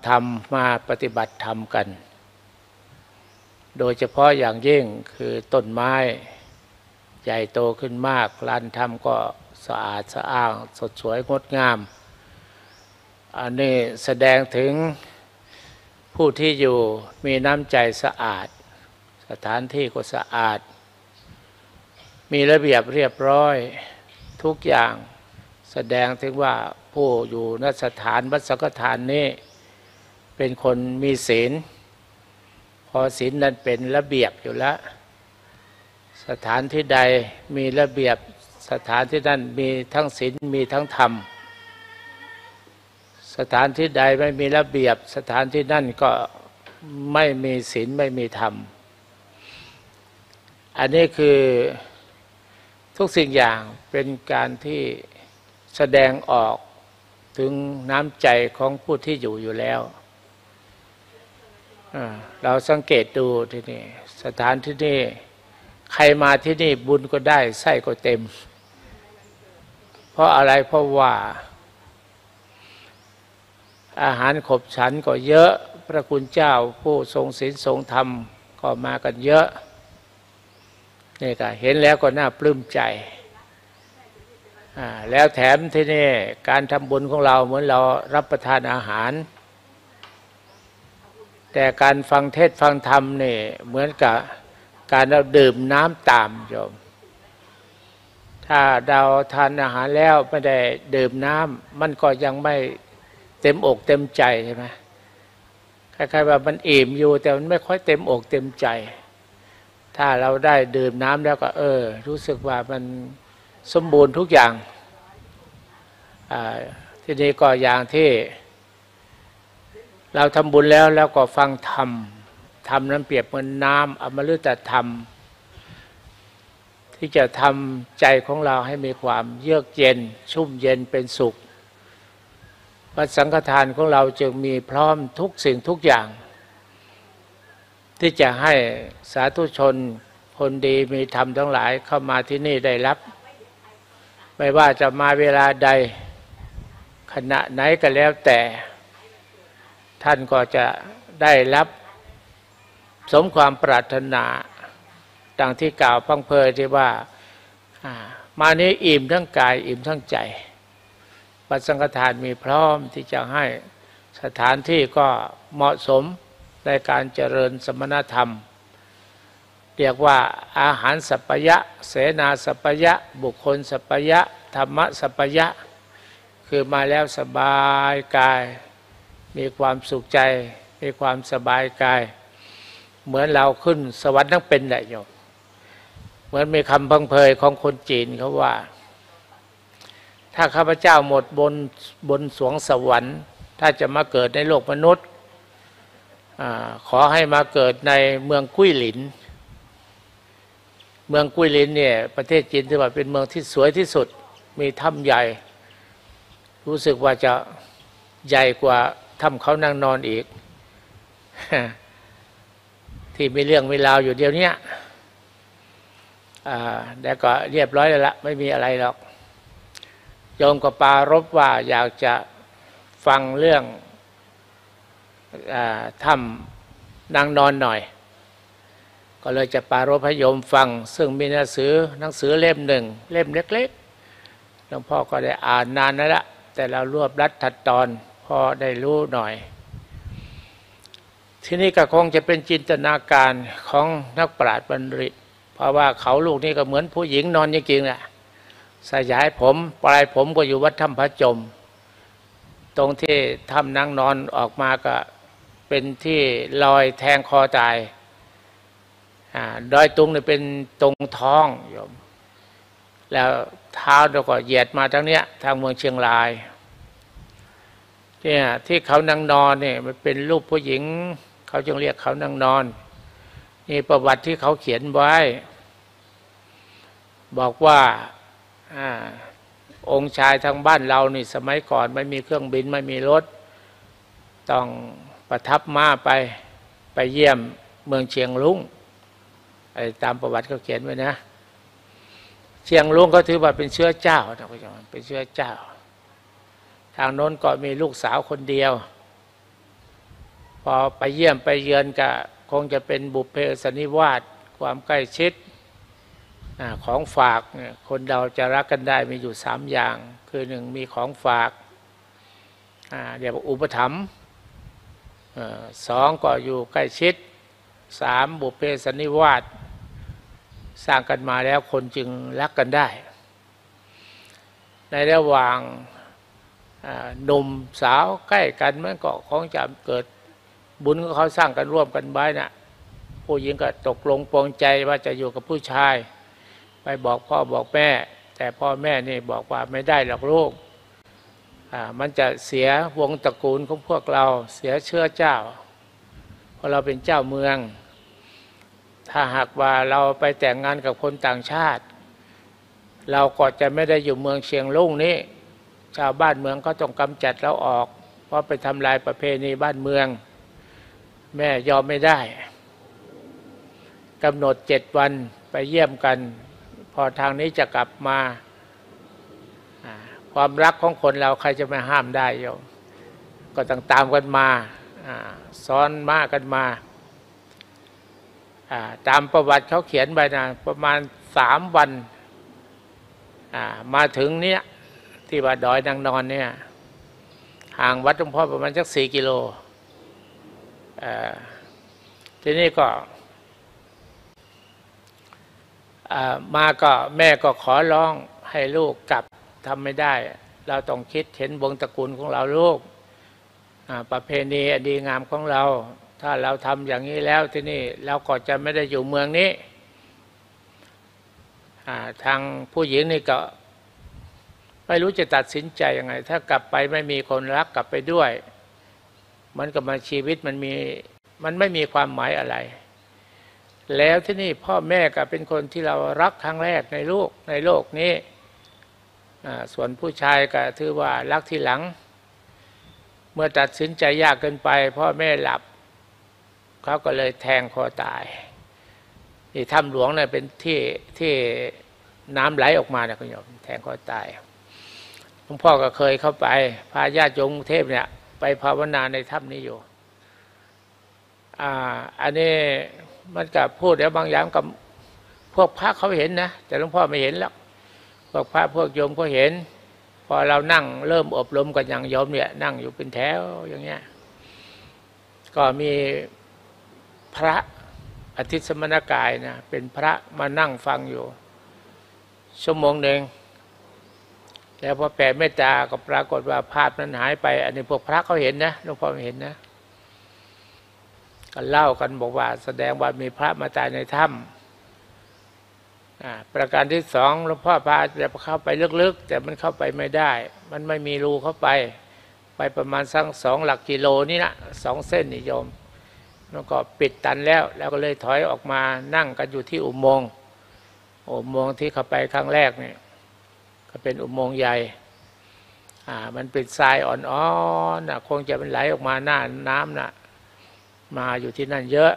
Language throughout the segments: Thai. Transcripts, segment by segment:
ธรรมมาปฏิบัติธรรมกันโดยเฉพาะอย่างยิ่งคือต้นไม้ใหญ่โตขึ้นมากลานธรรมก็สะอาดสะอ้างสดสวยงดงามอันนี้แสดงถึงผู้ที่อยู่มีน้ำใจสะอาดสถานที่ก็สะอาดมีระเบียบเรียบร้อยทุกอย่างแสดงถึงว่าผู้อยู่ณสถานวัดสังฆทานนี้เป็นคนมีศีลพอศีลนั้นเป็นระเบียบอยู่แล้วสถานที่ใดมีระเบียบสถานที่นั้นมีทั้งศีลมีทั้งธรรมสถานที่ใดไม่มีระเบียบสถานที่นั่นก็ไม่มีศีลไม่มีธรรมอันนี้คือทุกสิ่งอย่างเป็นการที่แสดงออกถึงน้ำใจของผู้ที่อยู่แล้วเราสังเกตดูที่นี่สถานที่นี่ใครมาที่นี่บุญก็ได้ไส้ก็เต็มเพราะอะไรเพราะว่าอาหารขบฉันก็เยอะพระคุณเจ้าผู้ทรงศีลทรงธรรมก็มากันเยอะนี่ก็เห็นแล้วก็น่าปลื้มใจแล้วแถมที่นี่การทำบุญของเราเหมือนเรารับประทานอาหารแต่การฟังเทศน์ฟังธรรมนี่เหมือนกับการเราดื่มน้ำตามโยมถ้าเราทานอาหารแล้วไม่ได้ดื่มน้ำมันก็ยังไม่เต็มอกเต็มใจใช่ไหมคล้ายๆว่ามันอิ่มอยู่แต่มันไม่ค่อยเต็มอกเต็มใจถ้าเราได้ดื่มน้ำแล้วก็รู้สึกว่ามันสมบูรณ์ทุกอย่างทีนี้ก็อย่างที่เราทำบุญแล้วก็ฟังธรรมธรรมนั้นเปรียบเหมือนน้ำอมฤตธรรมที่จะทำใจของเราให้มีความเยือกเย็นชุ่มเย็นเป็นสุขวัดสังฆทานของเราจึงมีพร้อมทุกสิ่งทุกอย่างที่จะให้สาธุชนคนดีมีธรรมทั้งหลายเข้ามาที่นี่ได้รับไม่ว่าจะมาเวลาใดขณะไหนก็แล้วแต่ท่านก็จะได้รับสมความปรารถนาดังที่กล่าวพังเพยที่ว่ามานี้อิ่มทั้งกายอิ่มทั้งใจวัดสังฆทานมีพร้อมที่จะให้สถานที่ก็เหมาะสมในการเจริญสมณธรรมเรียกว่าอาหารสัพพยะเสนาสัพพยะบุคคลสัพพยะธรรมะสัพพยะคือมาแล้วสบายกายมีความสุขใจมีความสบายกายเหมือนเราขึ้นสวรรค์ทั้งเป็นแหละโยมเหมือนมีคำพังเพยของคนจีนเขาว่าถ้าข้าพเจ้าหมดบนสวงสวรรค์ถ้าจะมาเกิดในโลกมนุษย์ขอให้มาเกิดในเมืองกุ้ยหลินเมืองกุ้ยหลินเนี่ยประเทศจีนถือว่าเป็นเมืองที่สวยที่สุดมีถ้ำใหญ่รู้สึกว่าจะใหญ่กว่าถ้ำเขานางนอนอีกที่มีเรื่องมีราวอยู่เดียวนี้แต่ก็เรียบร้อยแล้วละไม่มีอะไรหรอกโยมก็ปรารภว่าอยากจะฟังเรื่องถ้ำนางนอนหน่อยก็เลยจะปรารภให้โยมฟังซึ่งมีหนังสือเล่มหนึ่งเล่มเล็กๆหลวงพ่อก็ได้อ่านนานแล้วละแต่เรารวบรัดตัดตอนพอได้รู้หน่อยที่นี่ก็คงจะเป็นจินตนาการของนักปราชญ์บัณฑิตเพราะว่าเขาลูกนี่ก็เหมือนผู้หญิงนอนจริงๆแหละสยายผมปลายผมก็อยู่วัดถ้ำพระจมตรงที่ถ้ำนางนอนออกมาก็เป็นที่ลอยแทงคอตายดอยตุงเนี่ยเป็นตรงท้องโยมแล้วเท้าเราก็เหยียดมาทางเนี้ยทางเมืองเชียงรายเนี่ยที่เขานางนอนเนี่ยมันเป็นรูปผู้หญิงเขาจึงเรียกเขานางนอนนี่ประวัติที่เขาเขียนไว้บอกว่าองค์ชายทางบ้านเรานี่สมัยก่อนไม่มีเครื่องบินไม่มีรถต้องประทับม้าไปเยี่ยมเมืองเชียงรุ้งตามประวัติเขาเขียนไว้นะเชียงรุ้งก็ถือว่าเป็นเชื้อเจ้านะพี่น้องเป็นเชื้อเจ้าทางโน้นก็มีลูกสาวคนเดียวพอไปเยี่ยมไปเยือนก็คงจะเป็นบุพเพสันนิวาสความใกล้ชิดของฝากคนเราจะรักกันได้มีอยู่3อย่างคือ1มีของฝากเรียกว่าอุปถัมภ์2ก็อยู่ใกล้ชิด3บุพเพสันนิวาสสร้างกันมาแล้วคนจึงรักกันได้ในระหว่างหนุ่มสาวใกล้กันมันก็คงจะเกิดบุญของเขาสร้างกันร่วมกันไว้นะผู้หญิงก็ตกลงปรงใจว่าจะอยู่กับผู้ชายไปบอกพ่อบอกแม่แต่พ่อแม่นี่บอกว่าไม่ได้หรอกลูกมันจะเสียวงตระกูลของพวกเราเสียเชื้อเจ้าเพราะเราเป็นเจ้าเมืองถ้าหากว่าเราไปแต่งงานกับคนต่างชาติเราก็จะไม่ได้อยู่เมืองเชียงรุ่งนี้ชาวบ้านเมืองก็ต้องกำจัดเราออกเพราะไปทำลายประเพณีบ้านเมืองแม่ยอมไม่ได้กำหนด7 วันไปเยี่ยมกันพอทางนี้จะกลับมาความรักของคนเราใครจะไม่ห้ามได้โยมก็ต้องตามกันมาซ้อนม้ากันมาตามประวัติเขาเขียนไว้นะประมาณ3 วันมาถึงเนี้ยที่ว่าดอยนางนอนเนี่ยห่างวัดหลวงพ่อประมาณสัก4 กิโลทีนี้ก็มาก็แม่ก็ขอร้องให้ลูกกลับทำไม่ได้เราต้องคิดเห็นวงตระกูลของเราลูกประเพณีอดีงามของเราถ้าเราทำอย่างนี้แล้วที่นี่เราก็จะไม่ได้อยู่เมืองนี้ทางผู้หญิงนี่ก็ไม่รู้จะตัดสินใจยังไงถ้ากลับไปไม่มีคนรักกลับไปด้วยมันก็มาชีวิตมันไม่มีความหมายอะไรแล้วที่นี่พ่อแม่ก็เป็นคนที่เรารักครั้งแรกในโลกนี้ส่วนผู้ชายก็ถือว่ารักทีหลังเมื่อตัดสินใจยากเกินไปพ่อแม่หลับเขาก็เลยแทงคอตายที่ถ้ำหลวงเนี่ยเป็นที่น้ำไหลออกมานะคุณโยมแทงคอตายหลวงพ่อก็เคยเข้าไปพาญาติโยมกรุงเทพเนี่ยไปภาวนาในถ้ำนี้อยู่อันนี้มันกับพูดแล้วบางอย่างกับพวกพระเขาเห็นนะแต่หลวงพ่อไม่เห็นแล้วพวกพระพวกโยมเขาเห็นพอเรานั่งเริ่มอบรมกันอย่างโยมเนี่ยนั่งอยู่เป็นแถวอย่างเงี้ยก็มีพระอาทิตย์สมณกายนะเป็นพระมานั่งฟังอยู่ชั่วโมงหนึ่งแล้วพอแผ่เมตตาก็ปรากฏว่าภาพนั้นหายไปอันนี้พวกพระเขาเห็นนะหลวงพ่อไม่เห็นนะก็เล่ากันบอกว่าแสดงว่ามีพระมาตายในถ้ำประการที่2หลวงพ่อพาจะเข้าไปลึกๆแต่มันเข้าไปไม่ได้มันไม่มีรูเข้าไปประมาณสัก2 หลักกิโลนี่นะ2 เส้นนิยมแล้วก็ปิดตันแล้วก็เลยถอยออกมานั่งกันอยู่ที่อุโมงค์ที่เข้าไปครั้งแรกเนี่ยก็เป็นอุโมงค์ใหญ่มันเป็นทรายอ่อนๆคงจะเป็นไหลออกมาหน้าน้ำนะมาอยู่ที่นั่นเยอะ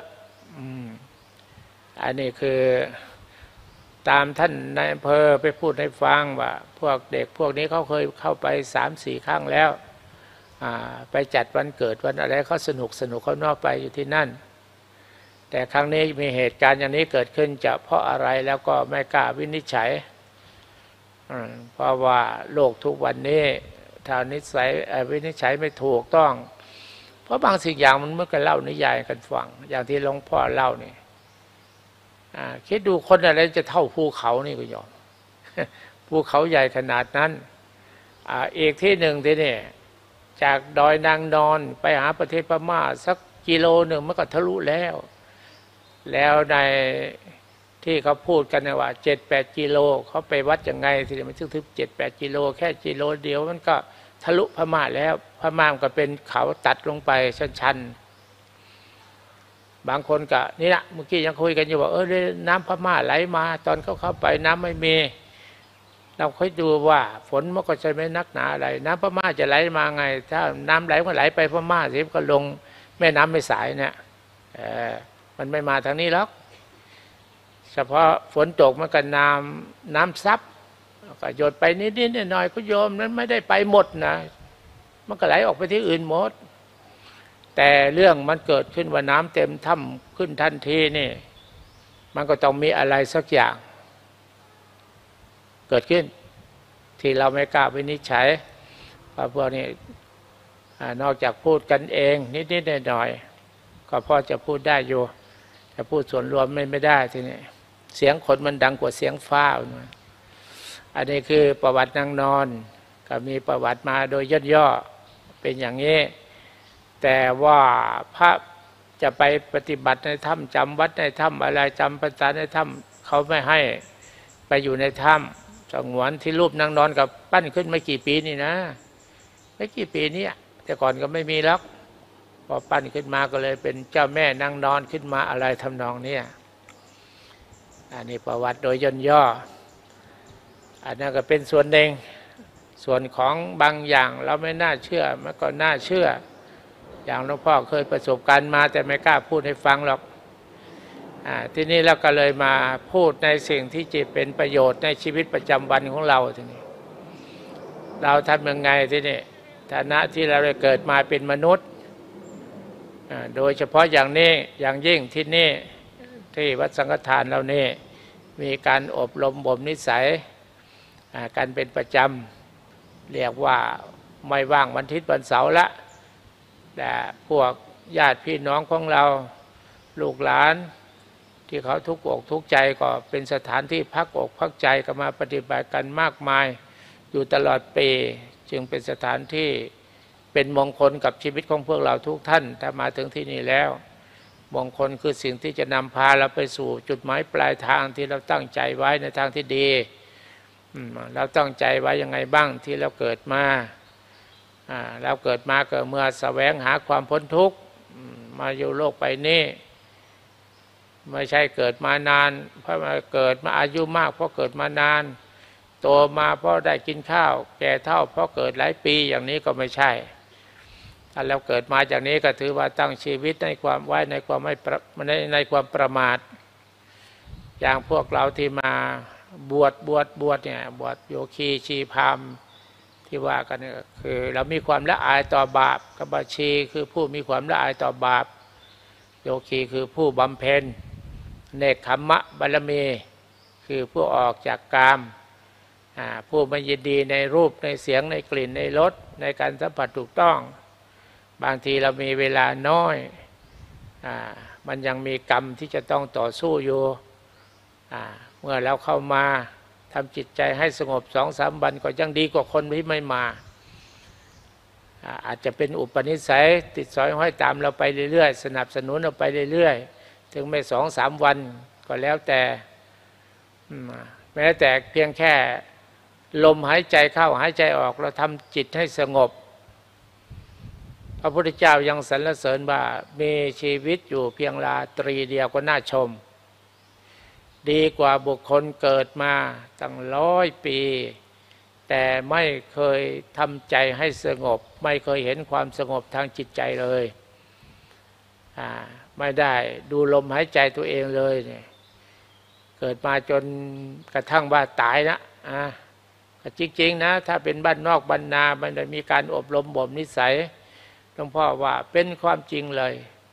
อันนี้คือตามท่านนายอำเภอไปพูดให้ฟังว่าพวกเด็กพวกนี้เขาเคยเข้าไป3-4 ครั้งแล้วไปจัดวันเกิดวันอะไรเขาสนุกเขานอกไปอยู่ที่นั่นแต่ครั้งนี้มีเหตุการณ์อย่างนี้เกิดขึ้นจะเพราะอะไรแล้วก็ไม่กล้าวินิจฉัยเพราะว่าโลกทุกวันนี้ถ้าวินิจฉัยไม่ถูกต้องเพราะบางสิ่งอย่างมันเมื่อกันเล่านิยายกันฟังอย่างที่หลวงพ่อเล่านี่คิดดูคนอะไรจะเท่าภูเขานี่ก็ยอม ภูเขาใหญ่ขนาดนั้นอีกที่หนึ่งที่นี่จากดอยนางนอนไปหาประเทศพม่าสักกิโลหนึ่งมันก็ทะลุแล้วในที่เขาพูดกันว่า7-8 กิโลเขาไปวัดยังไงที่มันถึง7-8 กิโลแค่กิโลเดียวมันก็ทะลุพม่าแล้วพม่าก็เป็นเขาตัดลงไปชันบางคนก็นี่นะเมื่อกี้ยังคุยกันอยู่ว่าน้ำพม่าไหลมาตอนเข้าไปน้ำไม่มีเราค่อยดูว่าฝนมันก็จะไม่นักหนาอะไรน้ำพม่าจะไหลมาไงถ้าน้ำไหลก็ไหลไปพม่าสิก็ลงแม่น้ำไม่สายเนี่ยมันไม่มาทางนี้หรอกเฉพาะฝนตกมันก็น้ำซับก็หยดไปนิดๆหน่อยๆก็โยมนั้นไม่ได้ไปหมดนะมันก็ไหลออกไปที่อื่นหมดแแต่เรื่องมันเกิดขึ้นว่าน้ำเต็มถ้ำขึ้นทันทีนี่มันก็ต้องมีอะไรสักอย่างเกิดขึ้นที่เราไม่กล้าวินิจฉัยเพราะพวกนี้นอกจากพูดกันเองนิดๆหน่อยๆก็พอจะพูดได้อยู่แต่พูดส่วนรวมไม่ได้ทีนี้เสียงคนมันดังกว่าเสียงฟ้าอันนี้คือประวัตินางนอนก็มีประวัติมาโดยย่อๆเป็นอย่างนี้แต่ว่าพระจะไปปฏิบัติในถ้ำจำวัดในถ้ำอะไรจำพรรษาในถ้ำเขาไม่ให้ไปอยู่ในถ้ำสงวนที่รูปนางนอนกับปั้นขึ้นไม่กี่ปีนี่นะไม่กี่ปีนี้แต่ก่อนก็ไม่มีแล้วพอปั้นขึ้นมาก็เลยเป็นเจ้าแม่นางนอนขึ้นมาอะไรทำนองนี้อันนี้ประวัติโดยย่ออันนั้นก็เป็นส่วนหนึ่งส่วนของบางอย่างเราไม่น่าเชื่อมันก็น่าเชื่ออย่างหลวงพ่อเคยประสบการณ์มาแต่ไม่กล้าพูดให้ฟังหรอกทีนี้เราก็เลยมาพูดในสิ่งที่จะเป็นประโยชน์ในชีวิตประจำวันของเราทีนี้เราทำยังไงทีนี้ฐานะที่เราได้เกิดมาเป็นมนุษย์โดยเฉพาะอย่างนี้อย่างยิ่งที่นี่ที่วัดสังฆทานเรานี่มีการอบรมบ่มนิสัยการเป็นประจำเรียกว่าไม่ว่างวันอาทิตย์วันเสาร์ละแต่พวกญาติพี่น้องของเราลูกหลานที่เขาทุกข์อกทุกข์ใจก็เป็นสถานที่พักอกพักใจก็มาปฏิบัติกันมากมายอยู่ตลอดปีจึงเป็นสถานที่เป็นมงคลกับชีวิตของพวกเราทุกท่านถ้ามาถึงที่นี่แล้วมงคลคือสิ่งที่จะนำพาเราไปสู่จุดหมายปลายทางที่เราตั้งใจไว้ในทางที่ดีเราตั้งใจไว้ยังไงบ้างที่เราเกิดมาเราเกิดมาก็เมื่อแสวงหาความพ้นทุกข์มาอยู่โลกไปนี้ไม่ใช่เกิดมานานเพราะมาเกิดมาอายุมากเพราะเกิดมานานโตมาเพราะได้กินข้าวแก่เฒ่าเพราะเกิดหลายปีอย่างนี้ก็ไม่ใช่ถ้าเราเกิดมาจากนี้ก็ถือว่าตั้งชีวิตในความไว้ในความไม่ในความประมาทอย่างพวกเราที่มาบวชเนี่ยบวชโยคีชีพราหมณ์ที่ว่ากันนี่คือเรามีความละอายต่อบาปกับบาชีคือผู้มีความละอายต่อบาปโยคีคือผู้บำเพ็ญเนกขัมมะบารมีคือผู้ออกจากกามผู้ไม่ยินดีในรูปในเสียงในกลิ่นในรสในการสัมผัสถูกต้องบางทีเรามีเวลาน้อยมันยังมีกรรมที่จะต้องต่อสู้อยู่เมื่อเราเข้ามาทำจิตใจให้สงบ 2-3 วันก็ยังดีกว่าคนที่ไม่มาอาจจะเป็นอุปนิสัยติดสอยห้อยตามเราไปเรื่อยๆสนับสนุนเราไปเรื่อยๆถึงไม่ 2-3 วันก็แล้วแต่แม้แต่เพียงแค่ลมหายใจเข้าหายใจออกเราทำจิตให้สงบพระพุทธเจ้ายังสรรเสริญว่ามีชีวิตอยู่เพียงราตรีเดียวก็น่าชมดีกว่าบุคคลเกิดมาตั้ง100 ปีแต่ไม่เคยทำใจให้สงบไม่เคยเห็นความสงบทางจิตใจเลยไม่ได้ดูลมหายใจตัวเองเลยเนี่ยเกิดมาจนกระทั่งว่าตายนะจริงๆนะถ้าเป็นบ้านนอกบ้านนามันได้มีการอบรมบ่มนิสัยหลวงพ่อว่าเป็นความจริงเลย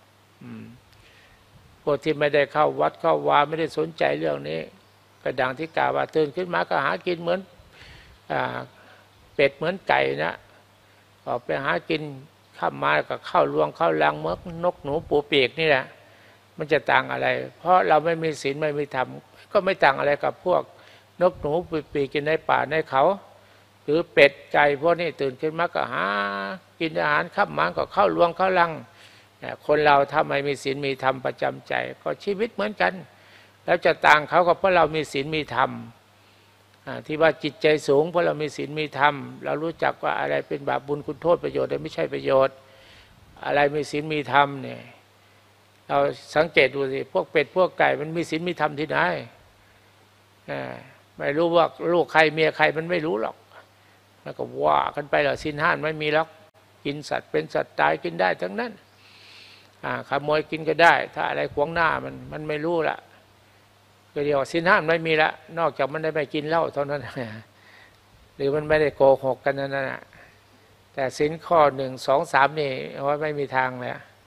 พวกที่ไม่ได้เข้าวัดเข้าวาไม่ได้สนใจเรื่องนี้ก็ดังที่กล่าวว่าตื่นขึ้นมาก็หากินเหมือนเป็ดเหมือนไก่นะออกไปหากินข้ามมากับข้าวลวงข้าวลังเมือกนกหนูปูปีกนี่แหละมันจะต่างอะไรเพราะเราไม่มีศีลไม่มีธรรมก็ไม่ต่างอะไรกับพวกนกหนูปูปีกกินในป่าในเขาหรือเป็ดไก่พวกนี้ตื่นขึ้นมาก็หากินอาหารข้ามมากับข้าวลวงข้าวลังคนเราถ้าไม่มีศีลมีธรรมประจำใจก็ชีวิตเหมือนกันแล้วจะต่างเขาก็เพราะเรามีศีลมีธรรมที่ว่าจิตใจสูงเพราะเรามีศีลมีธรรมเรารู้จักว่าอะไรเป็นบาปบุญคุณโทษประโยชน์และไม่ใช่ประโยชน์อะไรมีศีลมีธรรมเนี่ยเราสังเกตดูสิพวกเป็ดพวกไก่มันมีศีลมีธรรมที่ไหนไม่รู้ว่าลูกใครเมียใครมันไม่รู้หรอกแล้วก็ว่ากันไปแล้วศีล 5ไม่มีหรอกกินสัตว์เป็นสัตว์ตายกินได้ทั้งนั้นขโมยกินก็ได้ถ้าอะไรขวางหน้ามันไม่รู้ละก็เดียวศีล 5ไม่มีละนอกจากมันได้ไม่กินเหล้าเท่านั้นหรือมันไม่ได้โกหกกันนั่นนะแต่ศีลข้อ 1, 2, 3นี่ว่าไม่มีทางเลย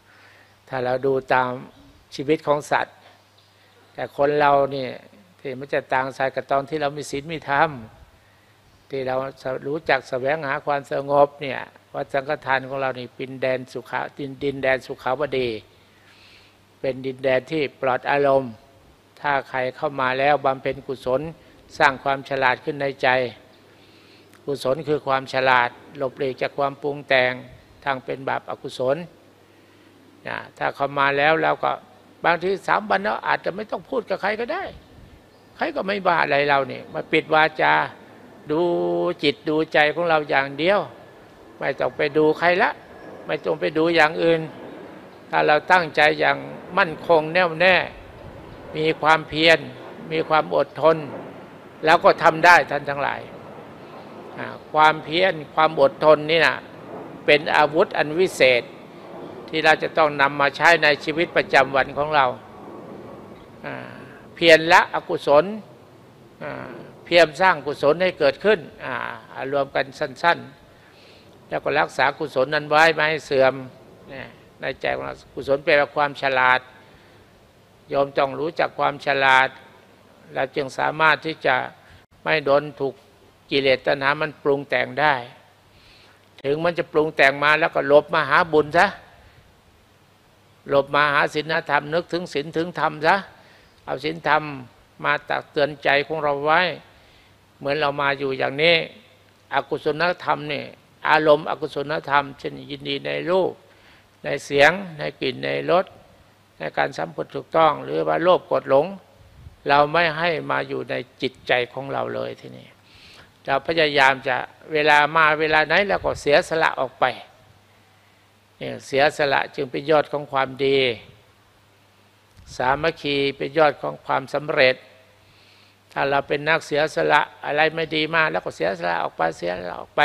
ถ้าเราดูตามชีวิตของสัตว์แต่คนเราเนี่ยที่มันจะต่างสายกับตอนที่เรามีศีลมีธรรมที่เรารู้จักแสวงหาความสงบเนี่ยวัดสังฆทานของเรานี่เป็นดินแดนสุขาวดีเป็นดินแดนที่ปลอดอารมณ์ถ้าใครเข้ามาแล้วบำเพ็ญกุศลสร้างความฉลาดขึ้นในใจกุศลคือความฉลาดหลบหลีกจากความปรุงแต่งทางเป็นบาปอกุศลถ้าเข้ามาแล้วเราก็บางที3 วันแล้วอาจจะไม่ต้องพูดกับใครก็ได้ใครก็ไม่ว่าอะไรเราเนี่ยมาปิดวาจาดูจิตดูใจของเราอย่างเดียวไม่ต้องไปดูใครละไม่ต้องไปดูอย่างอื่นถ้าเราตั้งใจอย่างมั่นคงแน่วแน่มีความเพียรมีความอดทนแล้วก็ทำได้ท่านทั้งหลายความเพียรความอดทนนี่นะเป็นอาวุธอันวิเศษที่เราจะต้องนำมาใช้ในชีวิตประจำวันของเราเพียรละอกุศลเพียรสร้างกุศลให้เกิดขึ้นรวมกันสั้นๆแล้วก็รักษากุศลนั้นไว้ไม่ให้เสื่อมในใจของเรากุศลแปลว่าความฉลาดโยมต้องรู้จักความฉลาดเราจึงสามารถที่จะไม่โดนถูกกิเลสตัณหามันปรุงแต่งได้ถึงมันจะปรุงแต่งมาแล้วก็หลบมาหาบุญซะหลบมาหาศีลธรรมนึกถึงศีลถึงธรรมซะเอาศีลธรรมมาตักเตือนใจของเราไว้เหมือนเรามาอยู่อย่างนี้อกุศลธรรมนี่อารมณ์อกุศลธรรมเช่นยินดีในรูปในเสียงในกลิ่นในรสในการสัมผัสถูกต้องหรือว่าโลภโกรธหลงเราไม่ให้มาอยู่ในจิตใจของเราเลยทีนี้เราพยายามจะเวลามาเวลาไหนแล้วก็เสียสละออกไปเนี่ยเสียสละจึงเป็นยอดของความดีสามัคคีเป็นยอดของความสำเร็จถ้าเราเป็นนักเสียสละอะไรไม่ดีมาแล้วก็เสียสละออกไปเสียสละออกไป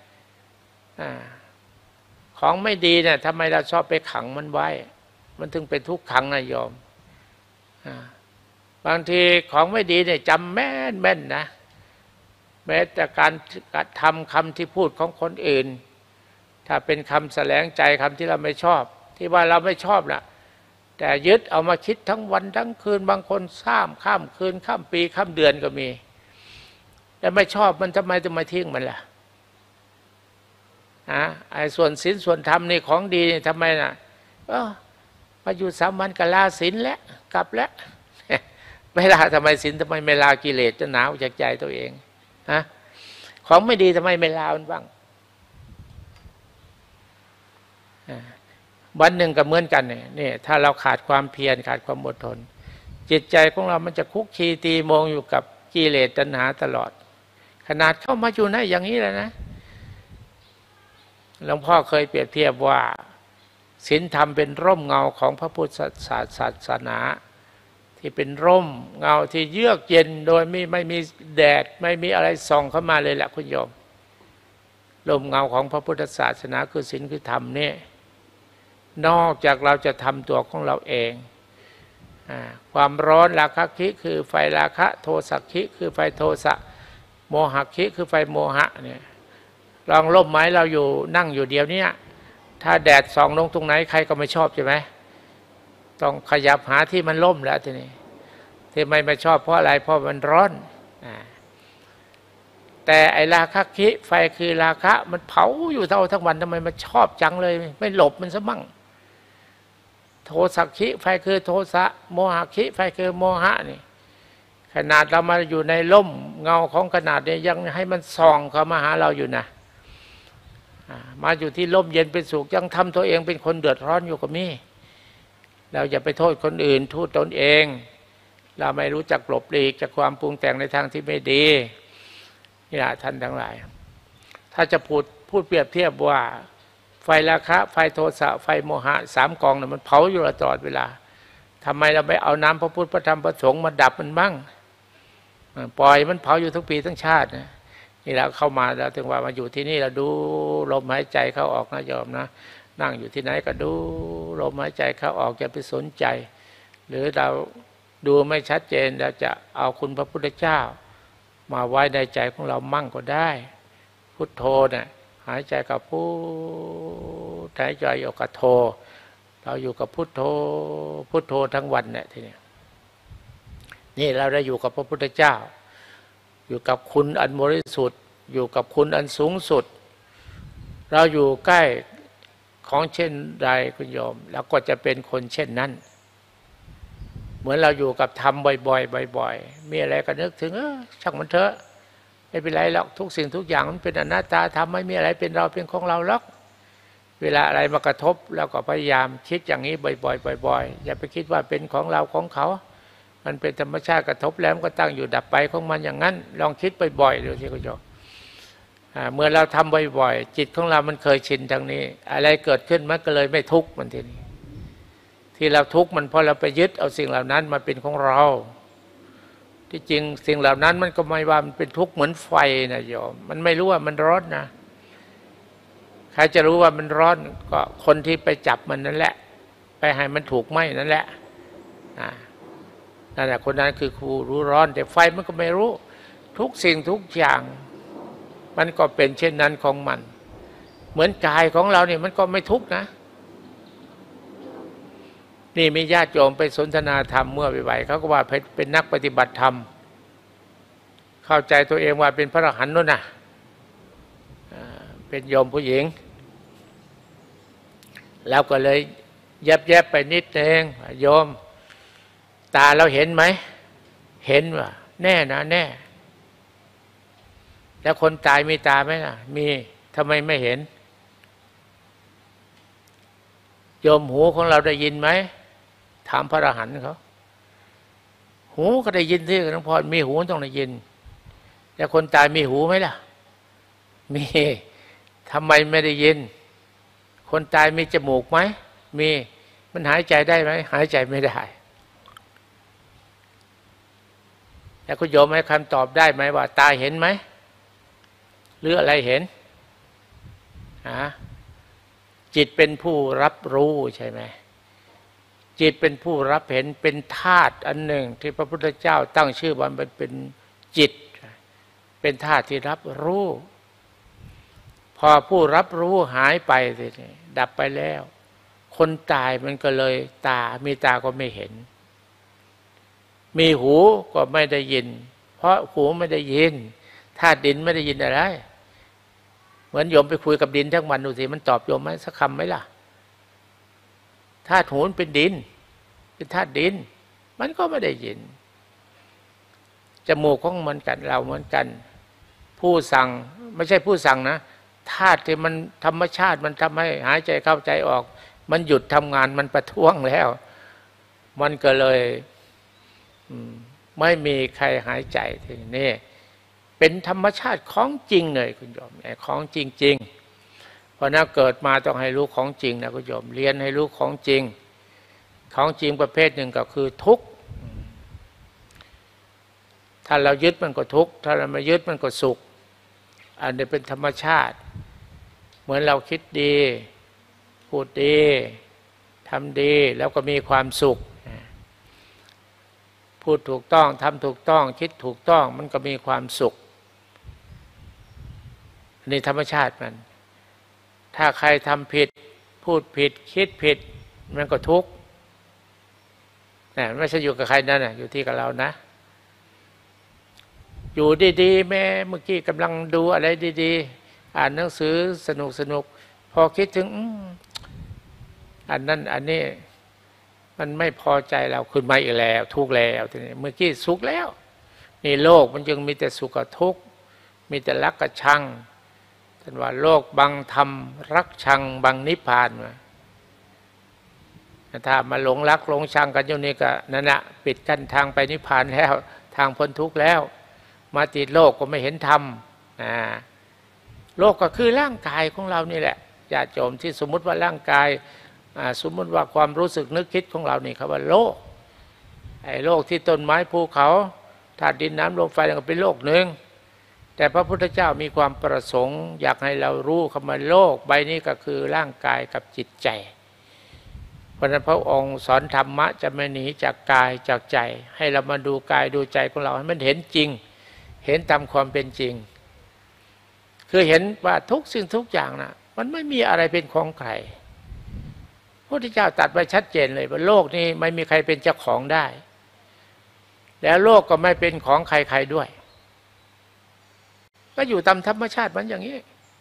ของไม่ดีเนี่ยทำไมเราชอบไปขังมันไว้มันถึงเป็นทุกข์ขังนะโยมบางทีของไม่ดีเนี่ยจำแม่นนะแม้แต่การทำคำที่พูดของคนอื่นถ้าเป็นคำแสลงใจคำที่เราไม่ชอบที่ว่าเราไม่ชอบน่ะแต่ยึดเอามาคิดทั้งวันทั้งคืนบางคนข้ามคืนข้ามปีข้ามเดือนก็มีแต่ไม่ชอบมันทำไมต้องมาทิ้งมันล่ะไอ้ส่วนศีลส่วนธรรมนี่ของดีนี่ทำไมน่ะมาอยู่3 วันก็ลาศีลแล้วกลับแล้วไม่ลาทำไมศีลทำไมไม่ลากิเลสจะหนาวจากใจตัวเองของไม่ดีทำไมไม่ลามันบ้างวันหนึ่งก็เหมือนกันเนี่ยถ้าเราขาดความเพียรขาดความอดทนจิตใจของเรามันจะคุกคีตีมองอยู่กับกิเลสตัณหาตลอดขนาดเข้ามาอยู่ในอย่างนี้แล้วนะหลวงพ่อเคยเปรียบเทียบว่าศีลธรรมเป็นร่มเงาของพระพุทธศาสนาที่เป็นร่มเงาที่เยือกเย็นโดยไม่มีแดดไม่มีอะไรส่องเข้ามาเลยแหละคุณโยมร่มเงาของพระพุทธศาสนาคือศีลคือธรรมนี่นอกจากเราจะทำตัวของเราเองความร้อนราคะคิคือไฟราคะโทสะคิคือไฟโทสะโมหะคิคือไฟโมหะเนี่ยลองร่มไม้เราอยู่นั่งอยู่เดียวนี้ถ้าแดดส่องลงตรงไหนใครก็ไม่ชอบใช่ไหมต้องขยับหาที่มันร่มแล้วทีนี้ที่ไม่ชอบเพราะอะไรเพราะมันร้อนแต่ไอ้ราคะคิไฟคือราคะมันเผาอยู่ทั้งวันทำไมมันชอบจังเลยไม่หลบมันซะมั่งโทสะคิไฟคือโทสะโมหะคิไฟคือโมหะนี่ขนาดเรามาอยู่ในร่มเงาของขนาดนี้ยังให้มันส่องเข้ามาหาเราอยู่นะมาอยู่ที่ร่มเย็นเป็นสุขยังทำตัวเองเป็นคนเดือดร้อนอยู่ก็มีเราอย่าไปโทษคนอื่นโทษตนเองเราไม่รู้จักหลบหลีกจากความปรุงแต่งในทางที่ไม่ดีนี่แหละท่านทั้งหลายถ้าจะพูดเปรียบเทียบว่าไฟราคะไฟโทสะไฟโมหะ3 กองเนี่ยมันเผาอยู่ตลอดเวลาทำไมเราไม่เอาน้ำพระพุทธพระธรรมพระสงฆ์มาดับมันบ้างปล่อยมันเผาอยู่ทั้งปีทั้งชาตินะนี่เราเข้ามาแล้วถึงว่ามาอยู่ที่นี่เราดูลมหายใจเข้าออกนะโยมนะนั่งอยู่ที่ไหนก็ดูลมหายใจเข้าออกอย่าไปสนใจหรือเราดูไม่ชัดเจนเราจะเอาคุณพระพุทธเจ้ามาไว้ในใจของเรามั่งก็ได้พุทโธเนี่ยหายใจกับพุทหายใจออกกับโธเราอยู่กับพุทโธพุทโธทั้งวันเนี่ยทีนี้นี่เราได้อยู่กับพระพุทธเจ้าอยู่กับคุณอันบริสุทธิ์อยู่กับคุณอันสูงสุดเราอยู่ใกล้ของเช่นใดคุณโยมแล้วก็จะเป็นคนเช่นนั้นเหมือนเราอยู่กับธรรมบ่อยๆบ่อยๆมีอะไรก็นึกถึงช่างมันเถอะไม่เป็นไรหรอกทุกสิ่งทุกอย่างมันเป็นอนัตตาธรรมไม่มีอะไรเป็นเราเป็นของเราหรอกเวลาอะไรมากระทบแล้วก็พยายามคิดอย่างนี้บ่อยๆบ่อยๆอย่าไปคิดว่าเป็นของเราของเขามันเป็นธรรมชาติกระทบแล้วมันก็ตั้งอยู่ดับไปของมันอย่างนั้นลองคิดบ่อยๆดูสิคุณโยมเมื่อเราทำบ่อยๆจิตของเรามันเคยชินทางนี้อะไรเกิดขึ้นมันก็เลยไม่ทุกข์มันทีนี้ที่เราทุกข์มันเพราะเราไปยึดเอาสิ่งเหล่านั้นมาเป็นของเราที่จริงสิ่งเหล่านั้นมันก็ไม่ว่ามันเป็นทุกข์เหมือนไฟนะโยมมันไม่รู้ว่ามันร้อนนะใครจะรู้ว่ามันร้อนก็คนที่ไปจับมันนั่นแหละไปให้มันถูกไหมนั่นแหละนั่นแหละคนนั้นคือครูรู้ร้อนแต่ไฟมันก็ไม่รู้ทุกสิ่งทุกอย่างมันก็เป็นเช่นนั้นของมันเหมือนกายของเราเนี่ยมันก็ไม่ทุกข์นะนี่มีญาติโยมไปสนทนาธรรมเมื่อไปเขาก็ว่าเป็นนักปฏิบัติธรรมเข้าใจตัวเองว่าเป็นพระอรหันต์นู่นน่ะเป็นโยมผู้หญิงแล้วก็เลยแยบไปนิดนึงโยมตาเราเห็นไหมเห็นว่าแน่นะแน่แล้วคนตายมีตาไหมล่ะมีทำไมไม่เห็นโยมหูของเราได้ยินไหมถามพระอรหันต์เขาหูก็ได้ยินที่หลวงพ่อมีหูต้องได้ยินแล้วคนตายมีหูไหมล่ะมีทำไมไม่ได้ยินคนตายมีจมูกไหมมีมันหายใจได้ไหมหายใจไม่ได้แล้วคุณโยมให้คำตอบได้ไหมว่าตาเห็นไหมหรืออะไรเห็นจิตเป็นผู้รับรู้ใช่ไหมจิตเป็นผู้รับเห็นเป็นธาตุอันหนึ่งที่พระพุทธเจ้าตั้งชื่อว่ามันเป็นจิตเป็นธาตุที่รับรู้พอผู้รับรู้หายไปดับไปแล้วคนตายมันก็เลยมีตาก็ไม่เห็นมีหูก็ไม่ได้ยินเพราะหูไม่ได้ยินธาตุดินไม่ได้ยินอะไรเหมือนโยมไปคุยกับดินทั้งวันดูสิมันตอบโยมไหมสักคำไหมล่ะธาตุหูเป็นดินเป็นธาตุดินมันก็ไม่ได้ยินจมูกของมันกันเราเหมือนกันผู้สั่งไม่ใช่ผู้สั่งนะธาตุที่มันธรรมชาติมันทำให้หายใจเข้าใจออกมันหยุดทำงานมันประท้วงแล้วมันก็เลยไม่มีใครหายใจทีนี้เป็นธรรมชาติของจริงเลยคุณโยมของจริงๆเพราะนั้นเกิดมาต้องให้รู้ของจริงนะคุณโยมเรียนให้รู้ของจริงของจริงประเภทหนึ่งก็คือทุกข์ถ้าเรายึดมันก็ทุกข์ถ้าเราไม่ยึดมันก็สุขอันนี้เป็นธรรมชาติเหมือนเราคิดดีพูดดีทำดีแล้วก็มีความสุขพูดถูกต้องทำถูกต้องคิดถูกต้องมันก็มีความสุขนี่ธรรมชาติมันถ้าใครทำผิดพูดผิดคิดผิดมันก็ทุกข์ไม่ใช่อยู่กับใครนั่นอยู่ที่กับเรานะอยู่ดีๆแม่เมื่อกี้กำลังดูอะไรดีๆอ่านหนังสือสนุกพอคิดถึงอันนั้นอันนี้มันไม่พอใจเราขึ้นมาอีกแล้วทุกข์แล้วทีนี้เมื่อกี้สุขแล้วนี่โลกมันจึงมีแต่สุขกับทุกข์มีแต่รักกับชังท่านว่าโลกบังธรรมรักชังบังนิพพานมาถ้ามาหลงรักหลงชังกันอยู่นี่ก็นั่นแหละปิดกั้นทางไปนิพพานแล้วทางพ้นทุกข์แล้วมาติดโลกก็ไม่เห็นธรรมโลกก็คือร่างกายของเรานี่แหละญาติโยมที่สมมุติว่าร่างกายสมมุติว่าความรู้สึกนึกคิดของเรานี่ครับว่าโลกไอ้โลกที่ต้นไม้ภูเขาธาตุดินน้ำลมไฟก็เป็นโลกหนึ่งแต่พระพุทธเจ้ามีความประสงค์อยากให้เรารู้คำว่าโลกใบนี้ก็คือร่างกายกับจิตใจเพราะนั้นพระองค์สอนธรรมะจะไม่หนีจากกายจากใจให้เรามาดูกายดูใจของเราให้มันเห็นจริงเห็นตามความเป็นจริงคือเห็นว่าทุกสิ่งทุกอย่างนะมันไม่มีอะไรเป็นของใครพุทธเจ้าตรัสไว้ชัดเจนเลยว่าโลกนี้ไม่มีใครเป็นเจ้าของได้แล้วโลกก็ไม่เป็นของใครๆด้วยก็อยู่ตามธรรมชาติมันอย่างนี้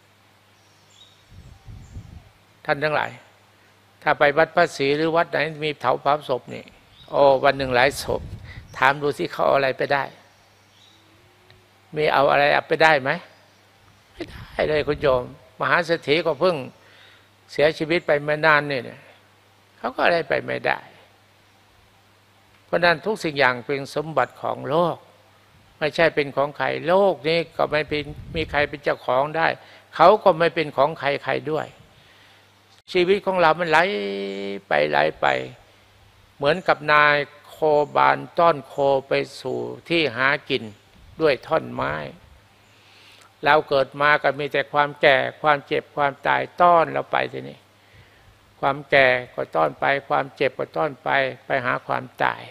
ท่านทั้งหลายถ้าไปวัดพระศรีหรือวัดไหนมีเผาศพนี่โอ้วันหนึ่งหลายศพถามดูสิเขาเอาอะไรไปได้มีเอาอะไรเอาไปได้ไหมไม่ได้เลยคุณโยมมหาเศรษฐีก็เพิ่งเสียชีวิตไปไม่นานเนี่ยเขาก็อะไรไปไม่ได้เพราะนั้นทุกสิ่งอย่างเป็นสมบัติของโลกไม่ใช่เป็นของใครโลกนี้ก็ไม่เป็นมีใครเป็นเจ้าของได้เขาก็ไม่เป็นของใครด้วยชีวิตของเรามันไหลไปเหมือนกับนายโคบานต้อนโคไปสู่ที่หากินด้วยท่อนไม้เราเกิดมาก็มีแต่ความแก่ความเจ็บความตายต้อนเราไปทีนี้ความแก่ก็ต้อนไปความเจ็บก็ต้อนไปหาความตาย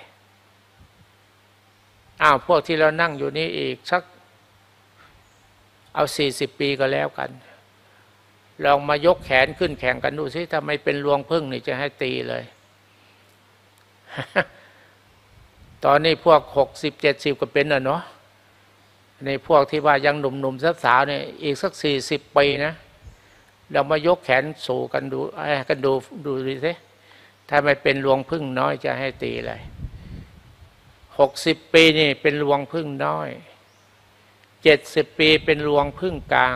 พวกที่เรานั่งอยู่นี่อีกสักเอา40 ปีก็แล้วกันลองมายกแขนขึ้นแข่งกันดูสิถ้าไม่เป็นรวงพึ่งนี่จะให้ตีเลย ตอนนี้พวก60 70ก็เป็นเนาะในพวกที่ว่ายังหนุ่มๆสาวๆเนี่ยอีกสัก40 ปีนะเรามายกแขนสู่กันดูสิถ้าไม่เป็นรวงพึ่งน้อยจะให้ตีเลย60 ปีนี่เป็นรวงพึ่งน้อย70 ปีเป็นรวงพึ่งกลาง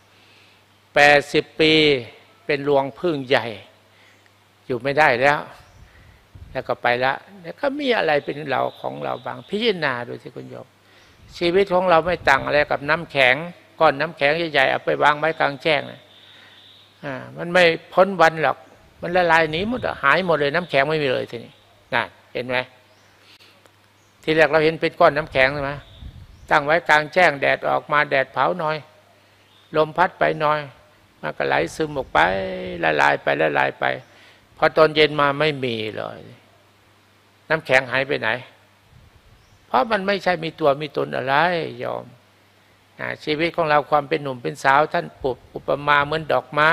80 ปีเป็นรวงพึ่งใหญ่อยู่ไม่ได้แล้วก็ไปละแล้วก็มีอะไรเป็นเราของเราบางพิจารณาดูสิคุณโยมชีวิตของเราไม่ต่างอะไรกับน้ำแข็งก้อนน้ำแข็งใหญ่ๆเอาไปวางไว้กลางแจ้งนะมันไม่พ้นวันหรอกมันละลายหนีหมดหายหมดเลยน้ำแข็งไม่มีเลยทีนี้นั่นเห็นไหมทีแรกเราเห็นเป็นก้อนน้ำแข็งใช่ไหมตั้งไว้กลางแจ้งแดดออกมาแดดเผาหน่อยลมพัดไปหน่อยมันก็ไหลซึมออกไปละลายไปพอตอนเย็นมาไม่มีเลยน้ำแข็งหายไปไหนเพราะมันไม่ใช่มีตัวมีตนอะไรยอมชีวิตของเราความเป็นหนุ่มเป็นสาวท่านอุปมาเหมือนดอกไม้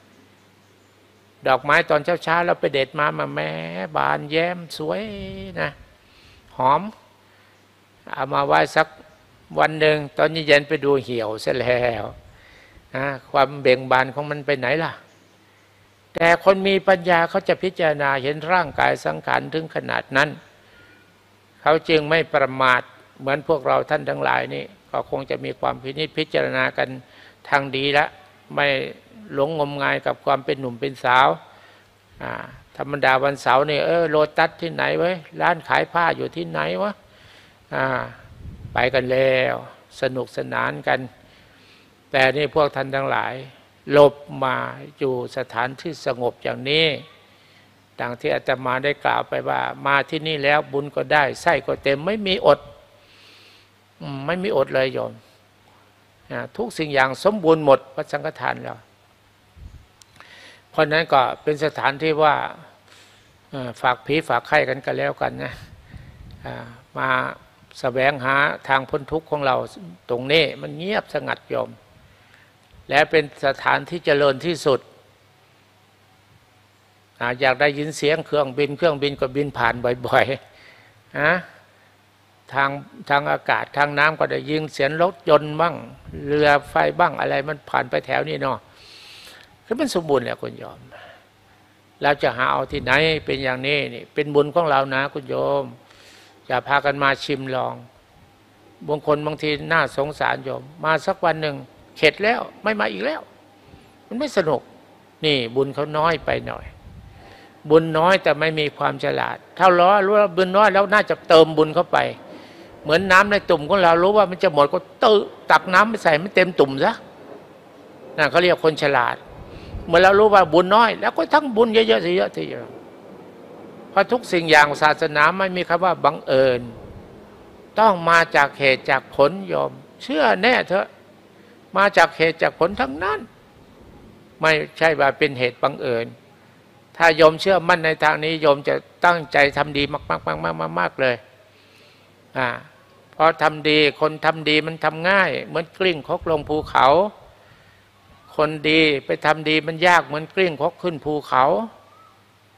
ตอนเช้าเราไปเด็ดมาแม้บานแย้มสวยนะหอมเอามาไว้สักวันหนึ่งตอนเย็นไปดูเหี่ยวเสียแล้วความเบ่งบานของมันไปไหนล่ะแต่คนมีปัญญาเขาจะพิจารณาเห็นร่างกายสังขารถึงขนาดนั้นเขาจึงไม่ประมาทเหมือนพวกเราท่านทั้งหลายนี่ก็คงจะมีความพิจารณากันทางดีละไม่หลงงมงายกับความเป็นหนุ่มเป็นสาวธรรมดาวันเสาร์นี่โลตัสที่ไหนไว้ร้านขายผ้าอยู่ที่ไหนวะไปกันแล้วสนุกสนานกันแต่นี่พวกท่านทั้งหลายหลบมาอยู่สถานที่สงบอย่างนี้ดังที่อาตมาได้กล่าวไปว่ามาที่นี่แล้วบุญก็ได้ไส้ก็เต็มไม่มีอดเลยโยมทุกสิ่งอย่างสมบูรณ์หมดพระสังฆทานแล้วเพราะนั้นก็เป็นสถานที่ว่าฝากผีฝากไข้กันก็แล้วกันนะมาแสวงหาทางพ้นทุกข์ของเราตรงนี้มันเงียบสงัดโยมและเป็นสถานที่เจริญที่สุดอยากได้ยินเสียงเครื่องบินก็บินผ่านบ่อยๆทางอากาศทางน้ำก็ได้ยินเสียงรถยนต์บ้างเรือไฟบ้างอะไรมันผ่านไปแถวนี้เนาะคือมันสมบูรณ์แหละคุณโยมเราจะหาเอาที่ไหนเป็นอย่างนี้นี่เป็นบุญของเรานะคุณโยมอย่าพากันมาชิมลองบางคนบางทีน่าสงสารโยมมาสักวันหนึ่งเข็ดแล้วไม่มาอีกแล้วมันไม่สนุกนี่บุญเขาน้อยไปหน่อยบุญน้อยแต่ไม่มีความฉลาดถ้ารู้ว่าบุญน้อยแล้วน่าจะเติมบุญเข้าไปเหมือนน้ำในตุ่มของเรารู้ว่ามันจะหมดก็ตักน้ำไปใส่ไม่เต็มตุ่มซะนั่นเขาเรียกคนฉลาดเมื่อเรารู้ว่าบุญน้อยแล้วก็ทั้งบุญเยอะๆทีเดียวเพราะทุกสิ่งอย่างศาสนาไม่มีคำว่าบังเอิญต้องมาจากเหตุจากผลโยมเชื่อแน่เถอะมาจากเหตุจากผลทั้งนั้นไม่ใช่ว่าเป็นเหตุบังเอิญถ้าโยมเชื่อมั่นในทางนี้โยมจะตั้งใจทำดีมากเลยเพราะทำดีคนทำดีมันทำง่ายเหมือนกลิ้งคกลงภูเขาคนดีไปทำดีมันยากเหมือนกลิ้งคกขึ้นภูเขา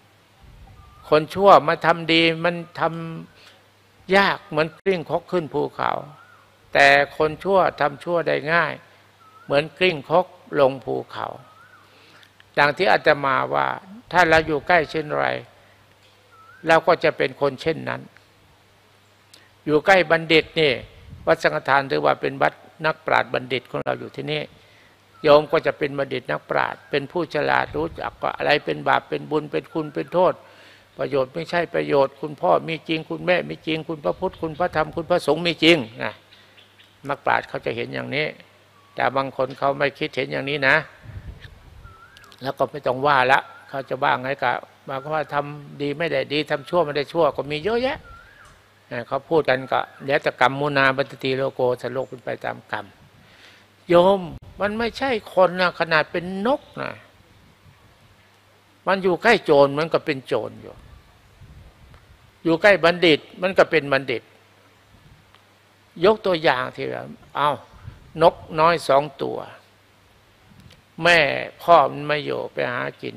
คนชั่วมาทำดีมันทำยากเหมือนกลิ้งคกขึ้นภูเขาแต่คนชั่วทำชั่วได้ง่ายเหมือนกลิ้งคกลงภูเขาดังที่อาตมาว่าถ้าเราอยู่ใกล้เช่นไรเราก็จะเป็นคนเช่นนั้นอยู่ใกล้บัณฑิตนี่วัดสังฆทานถือว่าเป็นวัดนักปราชญ์บัณฑิตของเราอยู่ที่นี่โยมก็จะเป็นบัณฑิตนักปราชญ์เป็นผู้ฉลาดรู้จักว่าอะไรเป็นบาปเป็นบุญเป็นคุณเป็นโทษประโยชน์ไม่ใช่ประโยชน์คุณพ่อมีจริงคุณแม่มีจริงคุณพระพุทธคุณพระธรรมคุณพระสงฆ์มีจริงนะนักปราชญ์เขาจะเห็นอย่างนี้แต่บางคนเขาไม่คิดเห็นอย่างนี้นะแล้วก็ไม่ต้องว่าละเขาจะบ้างไงก็มาก็ว่าทำดีไม่ได้ดีทำชั่วไม่ได้ชั่วก็มีเยอะแยะเขาพูดกันก็แล้วแต่กรรมมุนาบันติโลโกสโลกเป็นไปตามกรรมโยมมันไม่ใช่คนนะขนาดเป็นนกนะมันอยู่ใกล้โจรมันก็เป็นโจรอยู่ใกล้บัณฑิตมันก็เป็นบัณฑิตยกตัวอย่างที่ว่าเอานกน้อย2 ตัวแม่พ่อมันไม่อยู่ไปหากิน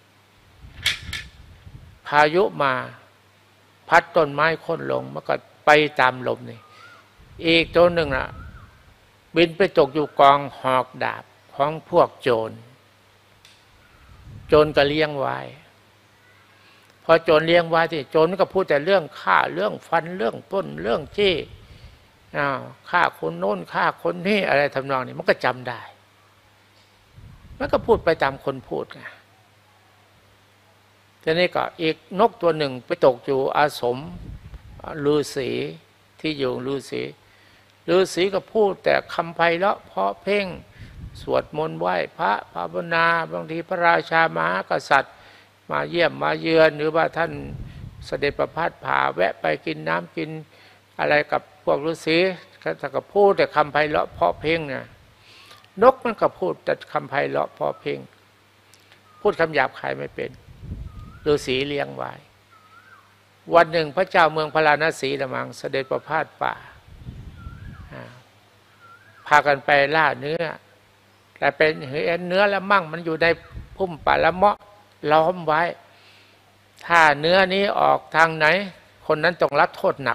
พายุมาพัดต้นไม้โค่นลงมันก็ไปตามลมนี่อีกตัวหนึ่งน่ะบินไปตกอยู่กองหอกดาบของพวกโจรก็เลี้ยงไว้พอโจรเลี้ยงไว้ที่โจรก็พูดแต่เรื่องฆ่าเรื่องฟันเรื่องปล้นเรื่องจี้ฆ่าคนโน้นฆ่าคนนี้อะไรทำนองนี้มันก็จำได้มันก็พูดไปตามคนพูดไงทีนี้ก็อีกนกตัวหนึ่งไปตกอยู่อาสมฤาษีที่อยู่ฤาษีก็พูดแต่คำไพเราะเพราะเพ่งสวดมนต์ไหว้พระภาวนาบางทีพระราชามหากษัตริย์มาเยี่ยมมาเยือนหรือว่าท่านเสด็จประพาสผ่าแวะไปกินน้ำกินอะไรกับพวกฤาษีถ้าก็พูดแต่คำไพเราะเพราะเพ่งเนี่ยนกมันก็พูดแต่คำไพเราะเพราะเพ่งพูดคำหยาบคายไม่เป็นฤาษีเลี้ยงไว้วันหนึ่งพระเจ้าเมืองพาราณสีละมังเสด็จประพาสป่าพากันไปล่าเนื้อแต่เป็นเนื้อละมั่งมันอยู่ในพุ่มป่าละเมาะล้อมไว้ถ้าเนื้อนี้ออกทางไหนคนนั้นต้องรับโทษหนัก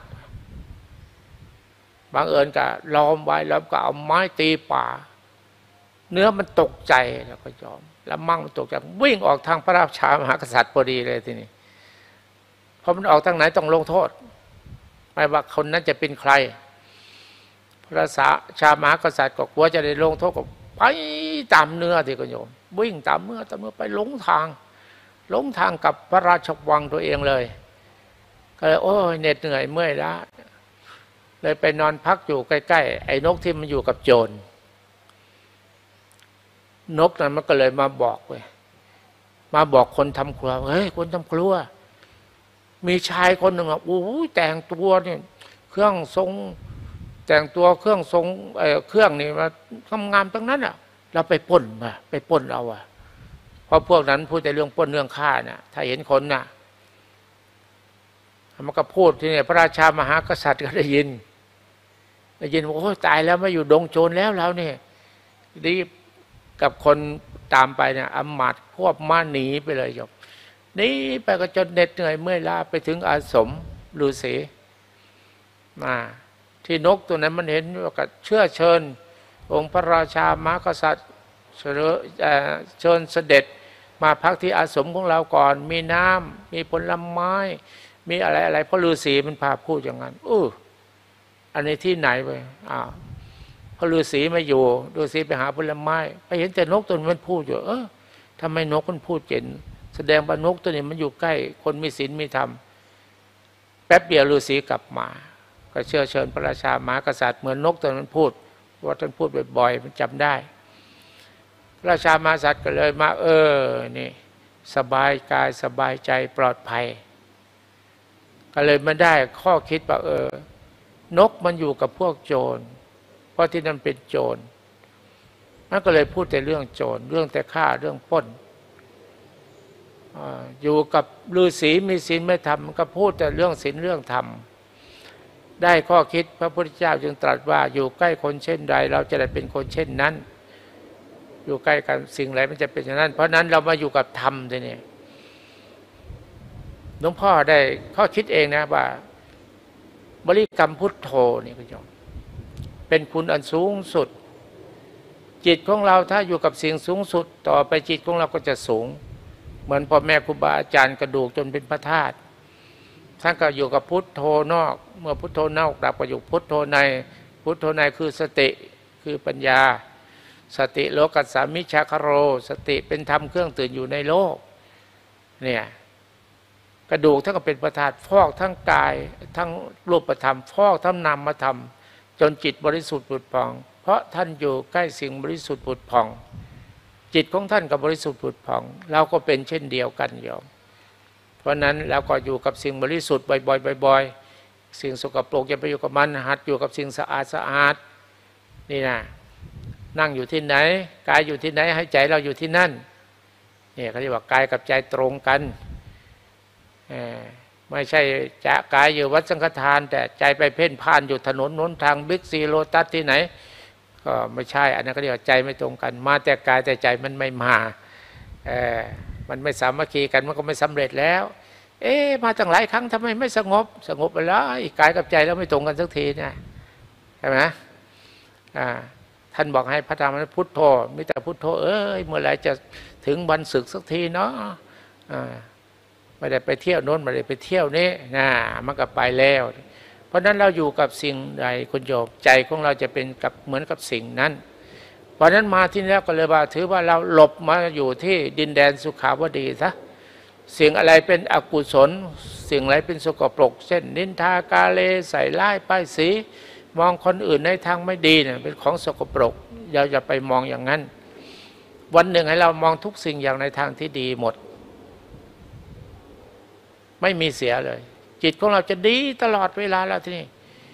บางเอิญก็ล้อมไว้แล้วก็เอาไม้ตีป่าเนื้อมันตกใจแล้วก็ยอมแล้วมั่งมันตกใจวิ่งออกทางพระราชามหากษัตริย์พอดีเลยทีนี้พอมันออกทางไหนต้องลงโทษไม่ว่าคนนั้นจะเป็นใครพระราชามหากษัตริย์ก็กลัวจะได้ลงโทษก็ไปตามเนื้อที่ก็โยมวิ่งตามเนื้อไปหลงทางกับพระราชวังตัวเองเลยก็เลยโอ้ยเหน็ดเหนื่อยเมื่อยล้าเลยไปนอนพักอยู่ใกล้ๆไอ้นกที่มันอยู่กับโจรนกนั้นมันก็เลยมาบอกคนทำครัวเฮ้ยคนทำครัวมีชายคนหนึ่งโอ้ยแต่งตัวเนี่ยเครื่องทรงแต่งตัวเครื่องทรงเครื่องนี่มาทำงานทั้งนั้นเราไปปล้นเอาเพราะพวกนั้นพูดแต่เรื่องปล้นเรื่องฆ่าน่ะถ้าเห็นคนน่ะมันก็พูดที่นี่พระราชามหากษัตริย์ก็ได้ยินว่าโอ้ตายแล้วไม่อยู่ดงโจรแล้วเราเนี่ยรีบกับคนตามไปเนี่ยอำมาตย์ควบม้าหนีไปเลยโยมหนีไปก็จนเหน็ดเหนื่อยเมื่อยล้าไปถึงอาสมฤาษีที่นกตัวนั้นมันเห็นว่าก็เชิญองค์พระราชามหากษัตริย์เชิญเสด็จมาพักที่อาสมของเราก่อนมีน้ำมีผลไม้มีอะไรเพราะฤาษีมันพาพูดอย่างนั้นอันนี้ที่ไหนไปพระฤาษีไม่อยู่ฤาษีไปหาผลไม้ไปเห็นแต่นกตัวนี้มันพูดอยู่ทำไมนกมันพูดเจ๋งแสดงว่านกตัวนี้มันอยู่ใกล้คนมีศีลมีธรรมแป๊บเดียวฤาษีกลับมาก็เชิญพระราชามหากษัตริย์เหมือนนกตัวนั้นพูดว่าท่านพูดบ่อยๆมันจำได้พระราชามหากษัตริย์ก็เลยมานี่สบายกายสบายใจปลอดภัยก็เลยมาได้ข้อคิดว่านกมันอยู่กับพวกโจรเพราะที่นั่นเป็นโจรมันก็เลยพูดแต่เรื่องโจรเรื่องแต่ฆ่าเรื่องปล้นอยู่กับฤาษีมีศีลไม่ธรรมมันก็พูดแต่เรื่องศีลเรื่องธรรมได้ข้อคิดพระพุทธเจ้าจึงตรัสว่าอยู่ใกล้คนเช่นใดเราจะได้เป็นคนเช่นนั้นอยู่ใกล้กันสิ่งใดมันจะเป็นอย่างนั้นเพราะนั้นเรามาอยู่กับธรรมทีนี้หลวงพ่อได้ข้อคิดเองนะว่าบริกรรมพุทโธนี่คุณโยมเป็นคุณอันสูงสุดจิตของเราถ้าอยู่กับสิ่งสูงสุดต่อไปจิตของเราก็จะสูงเหมือนพ่อแม่ครูบาอาจารย์กระดูกจนเป็นพระธาตุท่านก็อยู่กับพุทโธนอกเมื่อพุทโธนอกดับก็อยู่พุทโธในพุทโธในคือสติคือปัญญาสติโลกัสสามิชาคโรสติเป็นธรรมเครื่องตื่นอยู่ในโลกเนี่ยกระดูกท่านก็เป็นประธาตุฟอกทั้งกายทั้งรูปธรรมฟอกทั้งนามธรรมจนจิตบริสุทธิ์ผุดผ่องเพราะท่านอยู่ใกล้สิ่งบริสุทธิ์ผุดผ่องจิตของท่านกับบริสุทธิ์ผุดผ่องเราก็เป็นเช่นเดียวกันโยมเพราะนั้นเราก็อยู่กับสิ่งบริสุทธิ์บ่อยๆสิ่งสกปรกอย่าไปอยู่กับมันหัดอยู่กับสิ่งสะอาดนี่นะนั่งอยู่ที่ไหนกายอยู่ที่ไหนให้ใจเราอยู่ที่นั่นนี่เขาเรียกว่ากายกับใจตรงกันไม่ใช่จะกายอยู่วัดสังฆทานแต่ใจไปเพ่นพ่านอยู่ถนนน้นทางบิ๊กซีโลตัสที่ไหนก็ไม่ใช่อันนั้นก็เรียกว่าใจไม่ตรงกันมาแต่กายแต่ใจมันไม่มามันไม่สามัคคีกันมันก็ไม่สำเร็จแล้วมาตั้งหลายครั้งทำไมไม่สงบไปแล้วกายกับใจแล้วไม่ตรงกันสักทีเนี่ยใช่ไหมท่านบอกให้พระธรรมพุทโธมิแต่พุทโธเมื่อไหร่จะถึงวันศึกสักทีเนาะไม่ได้ไปเที่ยวโน้นไม่ได้ไปเที่ยวนี้มันก็ไปแล้วเพราะนั้นเราอยู่กับสิ่งใดคุณโยมใจของเราจะเป็นกับเหมือนกับสิ่งนั้นเพราะนั้นมาที่นี่ก็เลยว่าถือว่าเราหลบมาอยู่ที่ดินแดนสุขาวดีซะสิ่งอะไรเป็นอกุศลสิ่งอะไรเป็นสกปรกเช่นนินทากาเลใส่ร้ายป้ายสีมองคนอื่นในทางไม่ดีเนี่ยเป็นของสกปรกเราอย่าไปมองอย่างนั้นวันหนึ่งให้เรามองทุกสิ่งอย่างในทางที่ดีหมดไม่มีเสียเลยจิตของเราจะดีตลอดเวลาแล้วที่นี่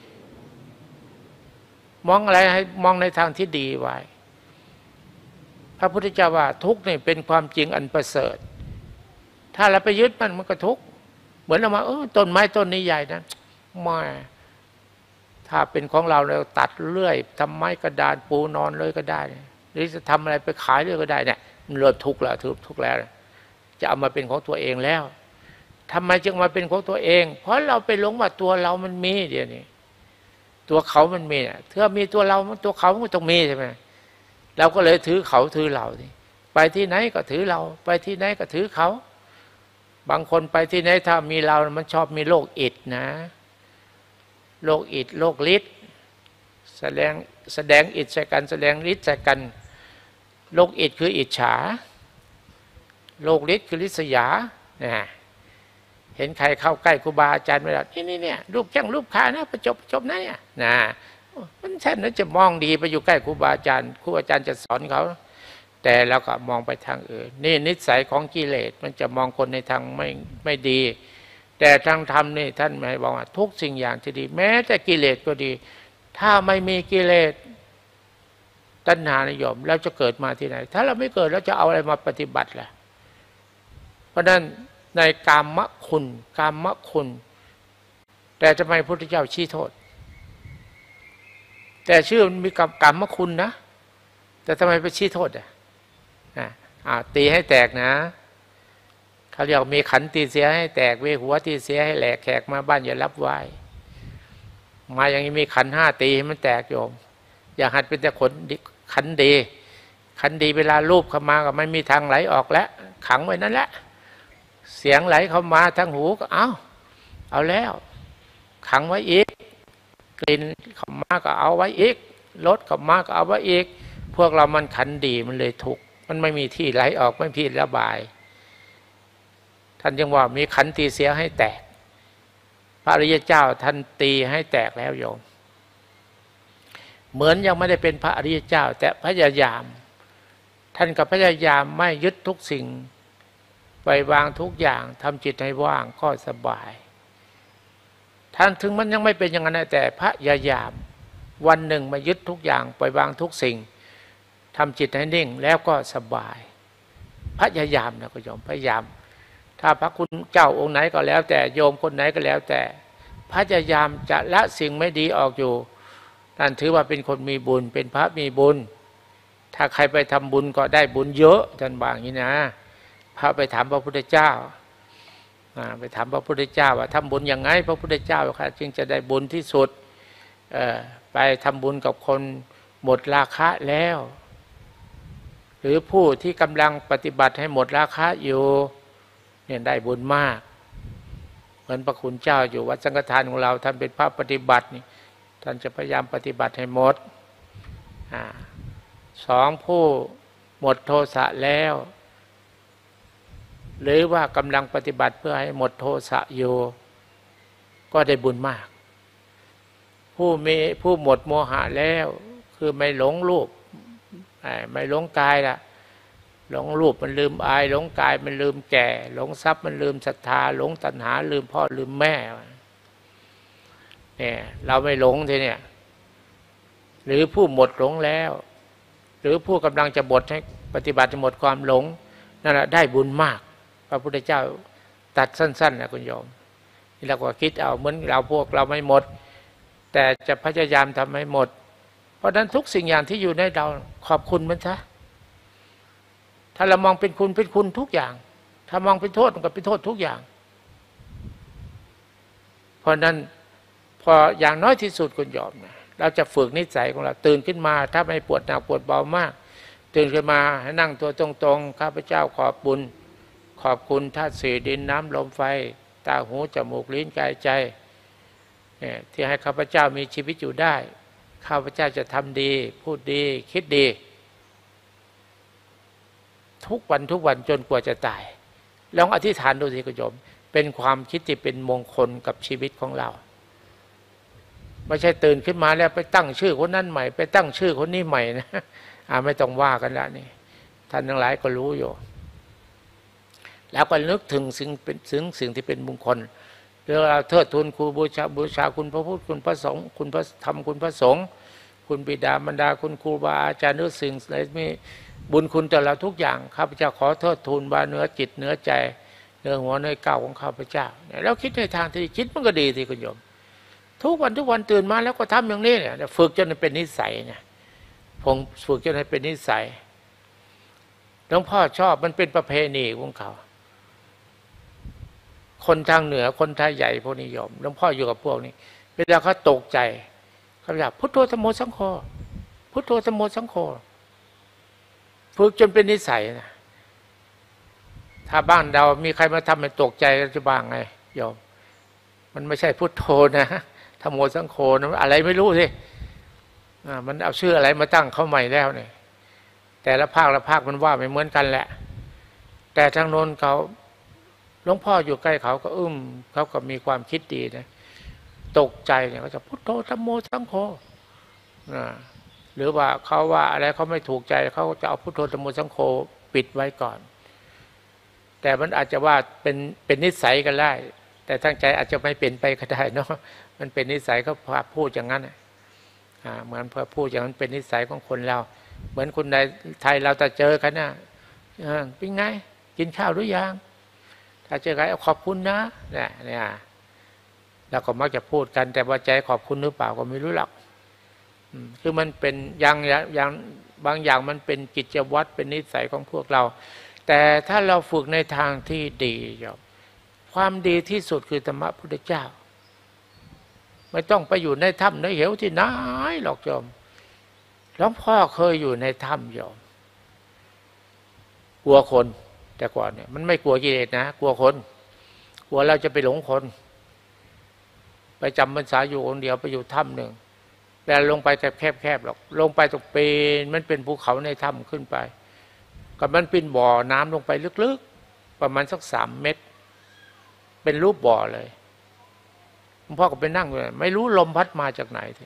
มองอะไรให้มองในทางที่ดีไว้พระพุทธเจ้าว่าทุกข์นี่เป็นความจริงอันประเสริฐถ้าเราไปยึดมันก็ทุกข์เหมือนเรามาต้นไม้ต้นนี้ใหญ่นะไม่ถ้าเป็นของเราเราตัดเลื่อยทำไม้กระดานปูนอนเลยก็ได้หรือจะทำอะไรไปขายเลยก็ได้เนี่ยมันเริ่มทุกข์แล้วทุกข์แล้วจะเอามาเป็นของตัวเองแล้วทำไมจึงมาเป็นของตัวเองเพราะเราไปหลงว่าตัวเรามันมีเดี๋ยวนี้ตัวเขามันมีถ้ามีตัวเราตัวเขามันต้องมีใช่ไหมเราก็เลยถือเขาถือเราไปที่ไหนก็ถือเราไปที่ไหนก็ถือเขาบางคนไปที่ไหนถ้ามีเรามันชอบมีโรคอิดนะโรคอิดโรคฤทธิ์แสดงอิดใส่กันแสดงฤทธิ์ใส่กันโรคอิดคืออิจฉาโรคฤทธิ์คือริษยาเห็นใครเข้าใกล้ครูบาอาจารย์ไม่ได้นี่เนี่ยรูปแข้งรูปขานะประจบนะเนี่ยมันแทนนั้นจะมองดีไปอยู่ใกล้ครูบาอาจารย์ครูอาจารย์จะสอนเขาแต่เราก็มองไปทางอื่นนี่นิสัยของกิเลสมันจะมองคนในทางไม่ดีแต่ทางธรรมนี่ท่านหมายบอกว่าทุกสิ่งอย่างที่ดีแม้แต่กิเลสก็ดีถ้าไม่มีกิเลสตัณหานิยมเราจะเกิดมาที่ไหนถ้าเราไม่เกิดแล้วจะเอาอะไรมาปฏิบัติล่ะเพราะนั้นในกามคุณแต่ทำไมพระพุทธเจ้าชี้โทษแต่ชื่อมันมีกามคุณนะแต่ทำไมไปชี้โทษตีให้แตกนะเขาเรียกมีขันตีเสียให้แตกเวหัวตีเสียให้แหลกแขกมาบ้านอย่ารับไหวมาอย่างนี้มีขันห้าตีให้มันแตกโยมอย่าหัดเป็นแต่ขันดีเวลารูปเข้ามาก็ไม่มีทางไหลออกแล้วขังไว้นั่นแหละเสียงไหลเข้ามาทางหูก็เอาแล้วขังไว้อีกกลิ่นเข้ามาก็เอาไว้อีกรสเข้ามาก็เอาไว้อีกพวกเรามันขันดีมันเลยทุกข์มันไม่มีที่ไหลออกไม่มีที่ระบายท่านจึงว่ามีขันตีเสียให้แตกพระอริยเจ้าท่านตีให้แตกแล้วโยมเหมือนยังไม่ได้เป็นพระอริยเจ้าแต่พยายามท่านก็พยายามไม่ยึดทุกสิ่งปล่อยวางทุกอย่างทำจิตให้ว่างก็สบายท่านถึงมันยังไม่เป็นอย่างนั้นแต่พยายามวันหนึ่งมายึดทุกอย่างปล่อยวางทุกสิ่งทำจิตให้นิ่งแล้วก็สบายพยายามนะก็โยมพยายามถ้าพระคุณเจ้าองค์ไหนก็แล้วแต่โยมคนไหนก็แล้วแต่พยายามจะละสิ่งไม่ดีออกอยู่ท่านถือว่าเป็นคนมีบุญเป็นพระมีบุญถ้าใครไปทำบุญก็ได้บุญเยอะท่านบอกอย่างนี้นะพระไปถามพระพุทธเจ้าไปถามพระพุทธเจ้าว่าทำบุญยังไงพระพุทธเจ้าค่ะจึงจะได้บุญที่สุดไปทำบุญกับคนหมดราคะแล้วหรือผู้ที่กำลังปฏิบัติให้หมดราคะอยู่เนี่ยได้บุญมากเหมือนพระคุณเจ้าอยู่วัดสังฆทานของเราท่านเป็นพระปฏิบัตินี่ท่านจะพยายามปฏิบัติให้หมดสองผู้หมดโทสะแล้วหรือว่ากำลังปฏิบัติเพื่อให้หมดโทสะอยู่ก็ได้บุญมากผู้หมดโมหะแล้วคือไม่หลงรูปไม่หลงกายละหลงรูปมันลืมอายหลงกายมันลืมแก่หลงทรัพย์มันลืมศรัทธาหลงตัณหาลืมพ่อลืมแม่เนี่ยเราไม่หลงทีเนี่ยหรือผู้หมดหลงแล้วหรือผู้กำลังจะหมดให้ปฏิบัติหมดความหลงนั่นแหละได้บุญมากพระพุทธเจ้าตัดสั้นๆนะคุณโยมนี่เราก็คิดเอาเหมือนพวกเราไม่หมดแต่จะพยายามทำให้หมดเพราะฉะนั้นทุกสิ่งอย่างที่อยู่ในเราขอบคุณมันซะถ้าเรามองเป็นคุณทุกอย่างถ้ามองเป็นโทษมันก็เป็นโทษทุกอย่างเพราะนั้นพออย่างน้อยที่สุดคุณโยมนะเราจะฝึกนิสัยของเราตื่นขึ้นมาถ้าไม่ปวดหนักปวดเบามากตื่นขึ้นมาให้นั่งตัวตรงๆข้าพเจ้าขอบคุณธาตุสี่ดินน้ำลมไฟตาหูจมูกลิ้นกายใจที่ให้ข้าพเจ้ามีชีวิตอยู่ได้ข้าพเจ้าจะทำดีพูดดีคิดดีทุกวันจนกว่าจะตายลองอธิษฐานดูสิคุณโยมเป็นความคิดที่เป็นมงคลกับชีวิตของเราไม่ใช่ตื่นขึ้นมาแล้วไปตั้งชื่อคนนั้นใหม่ไปตั้งชื่อคนนี้ใหม่นะไม่ต้องว่ากันละนี่ท่านทั้งหลายก็รู้อยู่แล้วก็นึกถึงสิ่งที่เป็นมงคลเรื่องเราเทิดทูนครูบูชาคุณพระพุทธคุณพระสงฆ์คุณพระธรรมคุณพระสงฆ์คุณบิดามารดาคุณครูบาอาจารย์นึกสิ่งอะไรมีบุญคุณต่อเราทุกอย่างข้าพเจ้าขอเทิดทูนบาเนื้อจิตเนื้อใจเนื้อหัวเนื้อเก้าของข้าพเจ้าแล้วคิดในทางที่คิดมันก็ดีสิคุณโยมทุกวันตื่นมาแล้วก็ทำอย่างนี้เนี่ยฝึกจนเป็นนิสัยเนี่ยผมฝึกจนให้เป็นนิสัยหลวงพ่อชอบมันเป็นประเพณีของเขาคนทางเหนือคนไทยใหญ่พวกนิยมหลวงพ่ออยู่กับพวกนี้เวลาเขาตกใจเขาอยากพุทโธธัมโมสังโฆพุทโธธัมโมสังโฆฝึกจนเป็นนิสัยนะถ้าบ้านเรามีใครมาทำให้ตกใจจะบ้างไงโยมมันไม่ใช่พุทโธนะธัมโมสังโฆนะอะไรไม่รู้สิมันเอาชื่ออะไรมาตั้งเข้าใหม่แล้วเนี่ยแต่ละภาคมันว่าไม่เหมือนกันแหละแต่ทางโน้นเขาหลวงพ่ออยู่ใกล้เขาก็เขาก็มีความคิดดีนะตกใจเนี่ยเขาจะพุทโธธัมโมสังโฆหรือว่าเขาว่าอะไรเขาไม่ถูกใจเขาจะเอาพุทโธธัมโมสังโฆปิดไว้ก่อนแต่มันอาจจะว่าเป็นนิสัยกันได้แต่ทั้งใจอาจจะไม่เป็นไปก็ได้เนาะมันเป็นนิสัยเขาพูดอย่างนั้นเหมือนพอพูดอย่างนั้นเป็นนิสัยของคนเราเหมือนคนในไทยเราแต่เจอกันนะเป็นไงกินข้าวหรือยังถ้าเจอใครขอบคุณนะเนี่ยแล้วก็มักจะพูดกันแต่ว่าใจขอบคุณหรือเปล่าก็ไม่รู้หรอกคือมันเป็นอย่างบางอย่างมันเป็นกิจวัตรเป็นนิสัยของพวกเราแต่ถ้าเราฝึกในทางที่ดีความดีที่สุดคือธรรมะพุทธเจ้าไม่ต้องไปอยู่ในถ้ำในเหวที่ไหนหรอกโยมหลวงพ่อเคยอยู่ในถ้ำโยมกลัวคนแต่ก่อนเนี่ยมันไม่กลัวกิเลสนะกลัวคนกลัวเราจะไปหลงคนไปจำพรรษาอยู่คนเดียวไปอยู่ถ้ำหนึ่งแต่ลงไปแคบหรอกลงไปตรงเป็นมันเป็นภูเขาในถ้ำขึ้นไปกับมันเป็นบ่อน้ำลงไปลึกๆประมาณสัก3 เมตรเป็นรูปบ่อเลยหลวงพ่อก็ไปนั่งอยู่ไม่รู้ลมพัดมาจากไหนที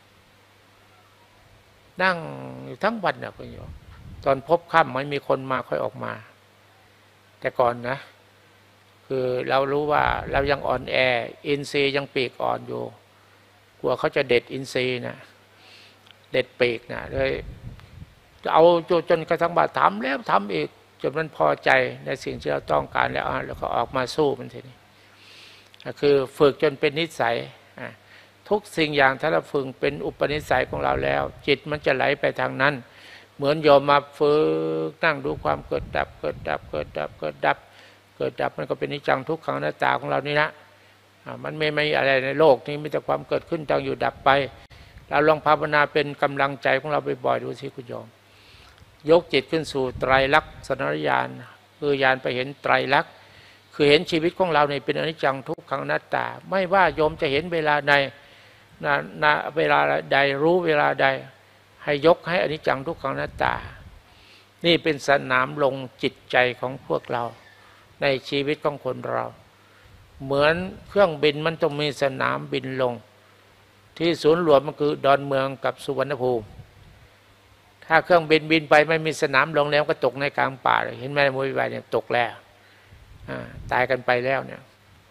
นั่งอยู่ทั้งวันเนี่ยคุณโยมตอนพบค่ำไม่มีคนมาค่อยออกมาแต่ก่อนนะคือเรารู้ว่าเรายังอ่อนแออินทรีย์ยังปีกอ่อนอยู่กลัวเขาจะเด็ดอินทรีย์นะเด็ดปีกนะเลยจะเอาจนกระทั่งว่าทำแล้วทำอีกจนมันพอใจในสิ่งที่เราต้องการแล้วก็ออกมาสู้มันทีนี้คือฝึกจนเป็นนิสัยทุกสิ่งอย่างถ้าเราฝึกเป็นอุปนิสัยของเราแล้วจิตมันจะไหลไปทางนั้นเหมือนโยมมาฝึกนั่งดูความเกิดดับเกิดดับมันก็เป็นอนิจจังทุกขังอนัตตาของเรานี่นะมันไม่อะไรในโลกนี้มีแต่ความเกิดขึ้นตั้งอยู่ดับไปเราลองภาวนาเป็นกำลังใจของเราบ่อยๆดูสิคุณโยมยกจิตขึ้นสู่ไตรลักษณญาณคือญาณไปเห็นไตรลักษณ์คือเห็นชีวิตของเราเนี่ยเป็นอนิจจังทุกขังอนัตตาไม่ว่าโยมจะเห็นเวลาใดเวลาใดรู้เวลาใดให้ยกให้อนิจจังทุกขังอนัตตานี่เป็นสนามลงจิตใจของพวกเราในชีวิตของคนเราเหมือนเครื่องบินมันต้องมีสนามบินลงที่ศูนย์รวมมันคือดอนเมืองกับสุวรรณภูมิถ้าเครื่องบินบินไปไม่มีสนามลงแล้วก็ตกในกลางป่าเลยเห็นไหมมวยไวเนี่ยตกแล้วตายกันไปแล้วเนี่ย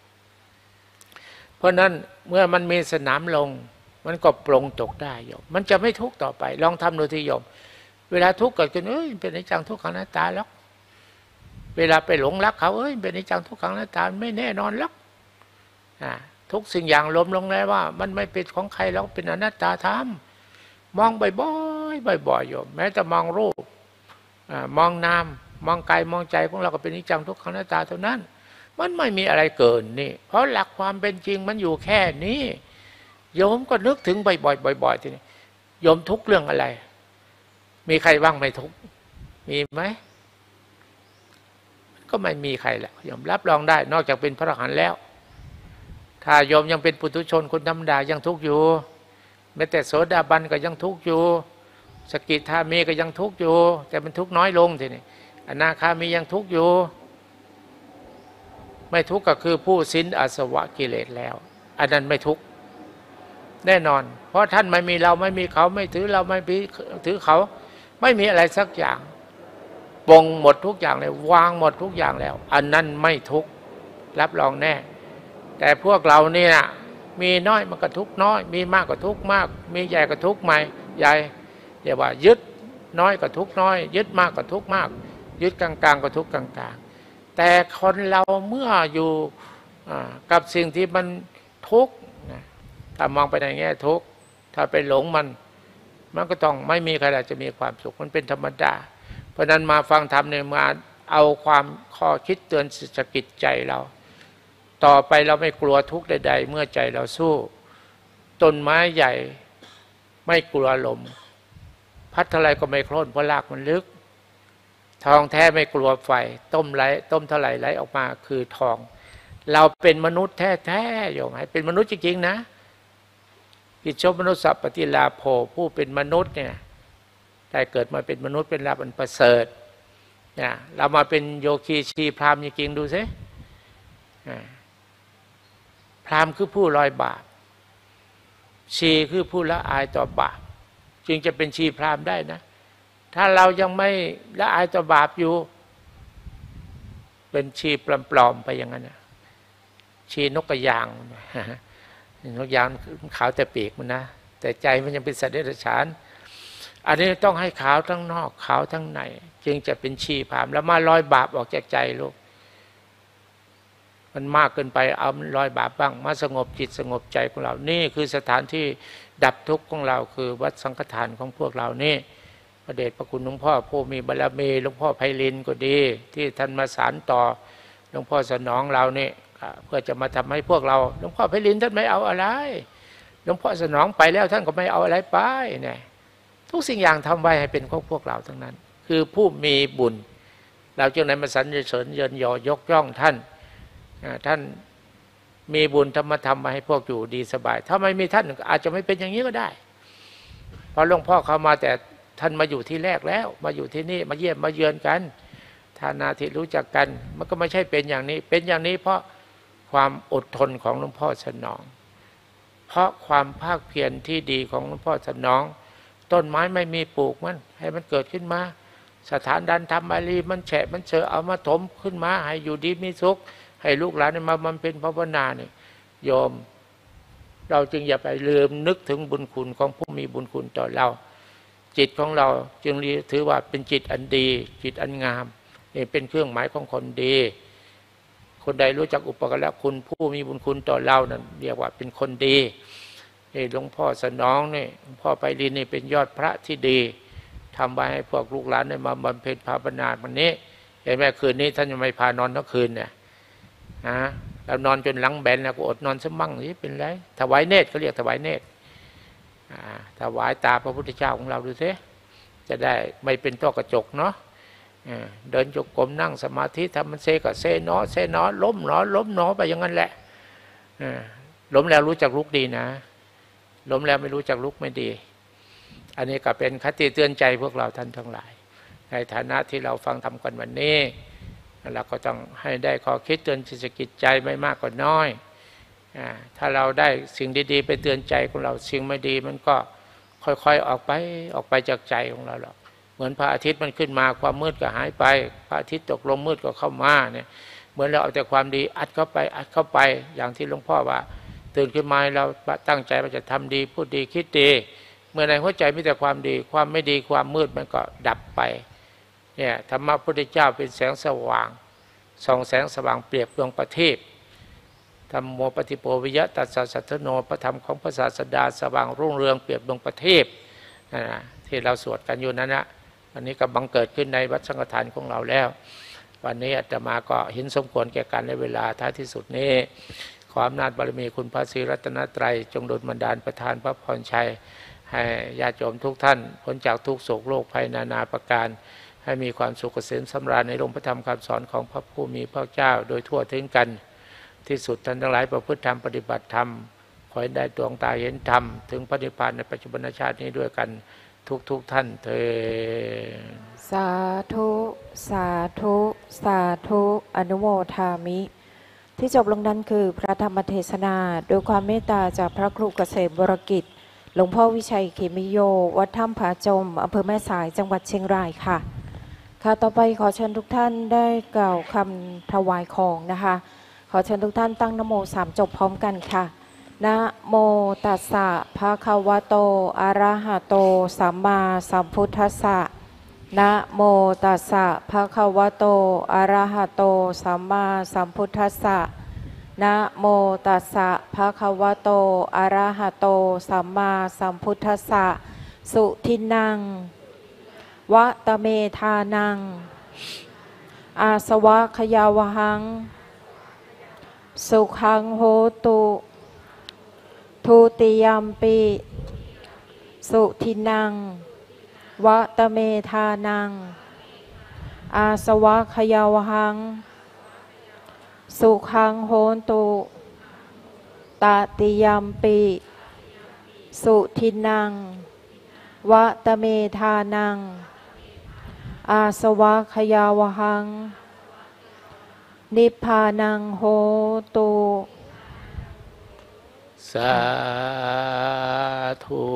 เพราะนั้นเมื่อมันมีสนามลงมันก็ปลงตกได้โยมมันจะไม่ทุกข์ต่อไปลองทำดูที่โยมเวลาทุกข์เกิดขึ้นเป็นอนิจจังทุกขังอนัตตาแล้วเวลาไปหลงรักเขาเป็นอนิจจังทุกขังอนัตตาไม่แน่นอนหรอกทุกสิ่งอย่างล้มลงแล้วว่ามันไม่เป็นของใครแล้วเป็นอนัตตาธรรมมองบ่อยๆบ่อยๆโยมแม้แต่มองรูปมองนามมองกายมองใจของเราก็เป็นอนิจจังทุกขังอนัตตาเท่านั้นมันไม่มีอะไรเกินนี่เพราะหลักความเป็นจริงมันอยู่แค่นี้โยมก็นึกถึงบ่อยๆบ่อยๆทีนี้โยมทุกเรื่องอะไรมีใครบ้างไม่ทุกมีไหมก็ไม่มีใครแหละโยมรับรองได้นอกจากเป็นพระอรหันต์แล้วถ้าโยมยังเป็นปุถุชนคนธรรมดายังทุกข์อยู่แม้แต่โสดาบันก็ยังทุกข์อยู่สกิทามีก็ยังทุกข์อยู่แต่มันทุกข์น้อยลงทีนี้อนาคามียังทุกข์อยู่ไม่ทุกข์ก็คือผู้สิ้นอาสวะกิเลสแล้วอันนั้นไม่ทุกข์แน่นอนเพราะท่านไม่มีเราไม่มีเขาไม่ถือเราไม่ถือเขาไม่มีอะไรสักอย่างปลงหมดทุกอย่างเลยวางหมดทุกอย่างแล้วอันนั้นไม่ทุกข์รับรองแน่แต่พวกเราเนี่ยมีน้อยมันก็ทุกข์น้อยมีมากก็ทุกข์มากมีใหญ่ก็ทุกข์ใหม่ใหญ่เรียกว่ายึดน้อยก็ทุกข์น้อยยึดมากก็ทุกข์มากยึดกลางๆก็ทุกข์กลางๆแต่คนเราเมื่ออยู่กับสิ่งที่มันทุกข์ถ้ามองไปในแง่ทุกข์ถ้าไปหลงมันก็ต้องไม่มีใครจะมีความสุขมันเป็นธรรมดาเพราะนั้นมาฟังธรรมเนี่ยมาเอาความข้อคิดเตือนสะกิดใจเราต่อไปเราไม่กลัวทุกข์ใดๆเมื่อใจเราสู้ต้นไม้ใหญ่ไม่กลัวลมพัดเท่าไรก็ไม่โค่นเพราะรากมันลึกทองแท้ไม่กลัวไฟต้มเท่าไรไหลออกมาคือทองเราเป็นมนุษย์แท้ๆโยมให้เป็นมนุษย์จริงๆนะกิจโชมนุษย์สัพปฏิลาโภผู้เป็นมนุษย์เนี่ยได้เกิดมาเป็นมนุษย์เป็นลาภอันประเสริฐเนี่ยเรามาเป็นโยคีชีพราหมณ์จริงๆดูสิพราหมณ์คือผู้ลอยบาปชีคือผู้ละอายต่อบาปจึงจะเป็นชีพราหมณ์ได้นะถ้าเรายังไม่ละอายต่อบาปอยู่เป็นชีปลอมๆไปอย่างนั้นนะชีนกกระยางนกยางขาวแต่ปีกมันนะแต่ใจมันยังเป็นสัตว์เดรัจฉานอันนี้ต้องให้ขาวทั้งนอกขาวทั้งในจึงจะเป็นชีพราหมณ์แล้วมาลอยบาปออกจากใจลูกมันมากเกินไปเอาลอยบาปบ้างมาสงบจิตสงบใจของเรานี่คือสถานที่ดับทุกข์ของเราคือวัดสังฆทานของพวกเรานี่พระเดชพระคุณหลวงพ่อผู้มีบารมีหลวงพ่อไพลินก็ดีที่ท่านมาสานต่อหลวงพ่อสนองเรานี่เพื่อจะมาทำให้พวกเราหลวงพ่อไพลินท่านไม่เอาอะไรหลวงพ่อสนองไปแล้วท่านก็ไม่เอาอะไรไปเนี่ยทุกสิ่งอย่างทำไว้ให้เป็นของพวกเราทั้งนั้นคือผู้มีบุญเราจึงไหนมาสรรเสริญเยินยอยกย่องท่านมีบุญธรรมธรรมมาให้พวกอยู่ดีสบายถ้าไม่มีท่านอาจจะไม่เป็นอย่างนี้ก็ได้เพราะหลวงพ่อเข้ามาแต่ท่านมาอยู่ที่แรกแล้วมาอยู่ที่นี่มาเยี่ยมมาเยือนกันฐานะที่รู้จักกันมันก็ไม่ใช่เป็นอย่างนี้เป็นอย่างนี้เพราะความอดทนของหลวงพ่อสนองเพราะความภาคเพียรที่ดีของหลวงพ่อสนองต้นไม้ไม่มีปลูกมันให้มันเกิดขึ้นมาสถานดันธรรมอารีมันแฉะมันเฉอะเอามาถมขึ้นมาให้อยู่ดีมีสุขให้ลูกหลานมาบำเพ็ญภาวนาเนี่ยโยมเราจึงอย่าไปลืมนึกถึงบุญคุณของผู้มีบุญคุณต่อเราจิตของเราจึงถือว่าเป็นจิตอันดีจิตอันงามนี่เป็นเครื่องหมายของคนดีคนใดรู้จักอุปการะคุณผู้มีบุญคุณต่อเรานั่นเรียกว่าเป็นคนดีหลวงพ่อสนองนี่หลวงพ่อไพลินนี่เป็นยอดพระที่ดีทำไว้ให้พวกลูกหลานได้มาบำเพ็ญภาวนาวันนี้เห็นไหมคืนนี้ท่านยังไม่พานอนทั้งคืนเนี่ยเรานอนจนหลังแบนแล้วก็อดนอนซะมั่งนี่เป็นไรถวายเนตรเขาเรียกถวายเนตรถวายตาพระพุทธเจ้าของเราดูสิจะได้ไม่เป็นต้อกระจกเนาะเดินจงกรมนั่งสมาธิทำมันเซก็เซเนาะเซเนาะล้มเนาะล้มเนาะไปอย่างนั้นแหละล้มแล้วรู้จักลุกดีนะล้มแล้วไม่รู้จักลุกไม่ดีอันนี้ก็เป็นคติเตือนใจพวกเราท่านทั้งหลายในฐานะที่เราฟังธรรมกันวันนี้เราก็ต้องให้ได้ข้อคิดเตือนจิตใจไม่มากก็น้อยถ้าเราได้สิ่งดีๆไปเตือนใจของเราสิ่งไม่ดีมันก็ค่อยๆออกไปจากใจของเราหรอกเหมือนพระอาทิตย์มันขึ้นมาความมืดก็หายไปพระอาทิตย์ตกลงมืดก็เข้ามาเนี่ยเหมือนเราเอาแต่ความดีอัดเข้าไปอย่างที่หลวงพ่อว่าตื่นขึ้นมาเราตั้งใจว่าจะทำดีพูดดีคิดดีเมื่อในหัวใจมีแต่ความดีความไม่ดีความมืดมันก็ดับไปเนี่ยธรรมะพุทธเจ้าเป็นแสงสว่างส่องแสงสว่างเปรียบดวงประทีปธรรมโมปฏิโปวิยะตัสสะสัทธโนพระธรรมของพระศาสดาสว่างรุ่งเรืองเปรียบดวงประทีปที่เราสวดกันอยู่นั้นนะวันนี้ก็บังเกิดขึ้นในวัดสังฆทานของเราแล้ววันนี้อาตมาก็เห็นสมควรแก่การในเวลาท้ายที่สุดนี้ขออำนาจบารมีคุณพระศรีรัตนตรัยจงดลบันดาลประทานพระพรชัยให้ญาติโยมทุกท่านพ้นจากทุกโศกโรคภัยนานาประการให้มีความสุขเกษมสำราญในหลวงพระธรรมคำสอนของพระผู้มีพระเจ้าโดยทั่วถึงกันที่สุดท่านทั้งหลายประพฤติธรรมปฏิบัติธรรมขอให้ได้ดวงตาเห็นธรรมถึงพระนิพพานในปัจจุบันชาตินี้ด้วยกันทุกท่านเถิดสาธุสาธุสาธุอนุโมทามิที่จบลงนั้นคือพระธรรมเทศนาโดยความเมตตาจากพระครูเกษมวรกิจหลวงพ่อวิชัยเขมิโยวัดถ้ำผาจมอำเภอแม่สายจังหวัดเชียงรายค่ะต่อไปขอเชิญทุกท่านได้กล่าวคำถวายของนะคะขอเชิญทุกท่านตั้งนะโม3จบพร้อมกันค่ะนะโมตัสสะภะคะวะโตอะระหะโตสัมมาสัมพุทธัสสะนะโมตัสสะภะคะวะโตอะระหะโตสัมมาสัมพุทธัสสะนะโมตัสสะภะคะวะโตอะระหะโตสัมมาสัมพุทธัสสะสุทินังวะตะเมธานังอาสวะขยาวหังสุขังโหตุทุติยัมปิสุทินังวะตะเมธานังอาสวะขยาวหังสุขังโหตุตติยัมปิสุทินังวะตะเมธานังอาสวะขยาวหังนิพพานังโหตุสาธุ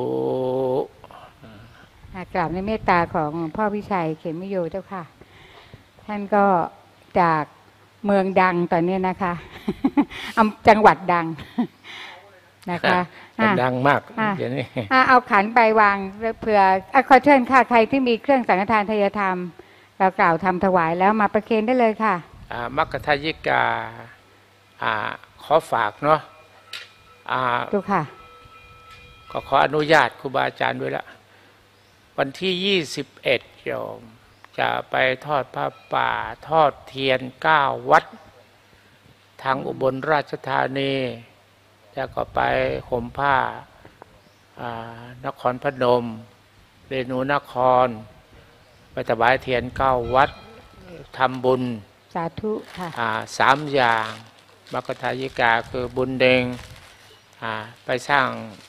กราบในเมตตาของพ่อวิชัยเขมิโยเจ้าค่ะท่านก็จากเมืองดังตอนนี้นะคะจังหวัดดังนะคะดังมากเดี๋ยวนี้เอาขันไปวางเผื่อขอเชิญค่ะใครที่มีเครื่องสังฆทานทายธรรมเรากล่าวทำถวายแล้วมาประเคนได้เลยค่ะมัคคทายิกาขอฝากเนาะดูค่ะก็ขออนุญาตครูบาอาจารย์ด้วยละวันที่21โยมจะไปทอดผ้าป่าทอดเทียน9วัดทางอุบลราชธานีแล้วก็ไปห่มผ้านครพนมเรนูนครไปถวายเทียน9วัดทำบุญสาธุค่ะ 3อย่างมัคคทายิกาคือบุญเดงไปสร้าง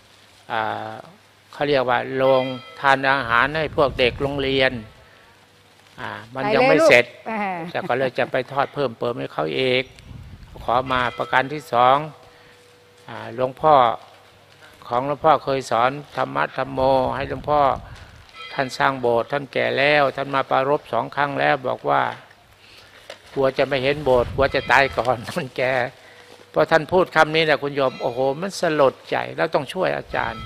เขาเรียกว่าโรงทานอาหารให้พวกเด็กโรงเรียนมันยังไม่เสร็จแต่ก็เลยจะไปทอดเพิ่มเติมให้เขาเองขอมาประการที่2หลวงพ่อเคยสอนธรรมะธรรมโมให้หลวงพ่อท่านสร้างโบสถ์ท่านแก่แล้วท่านมาปรารภ2 ครั้งแล้วบอกว่ากลัวจะไม่เห็นโบสถ์กลัวจะตายก่อนท่านแก่พอท่านพูดคำนี้นะคุณโยมโอ้โหมันสลดใจแล้วต้องช่วยอาจารย์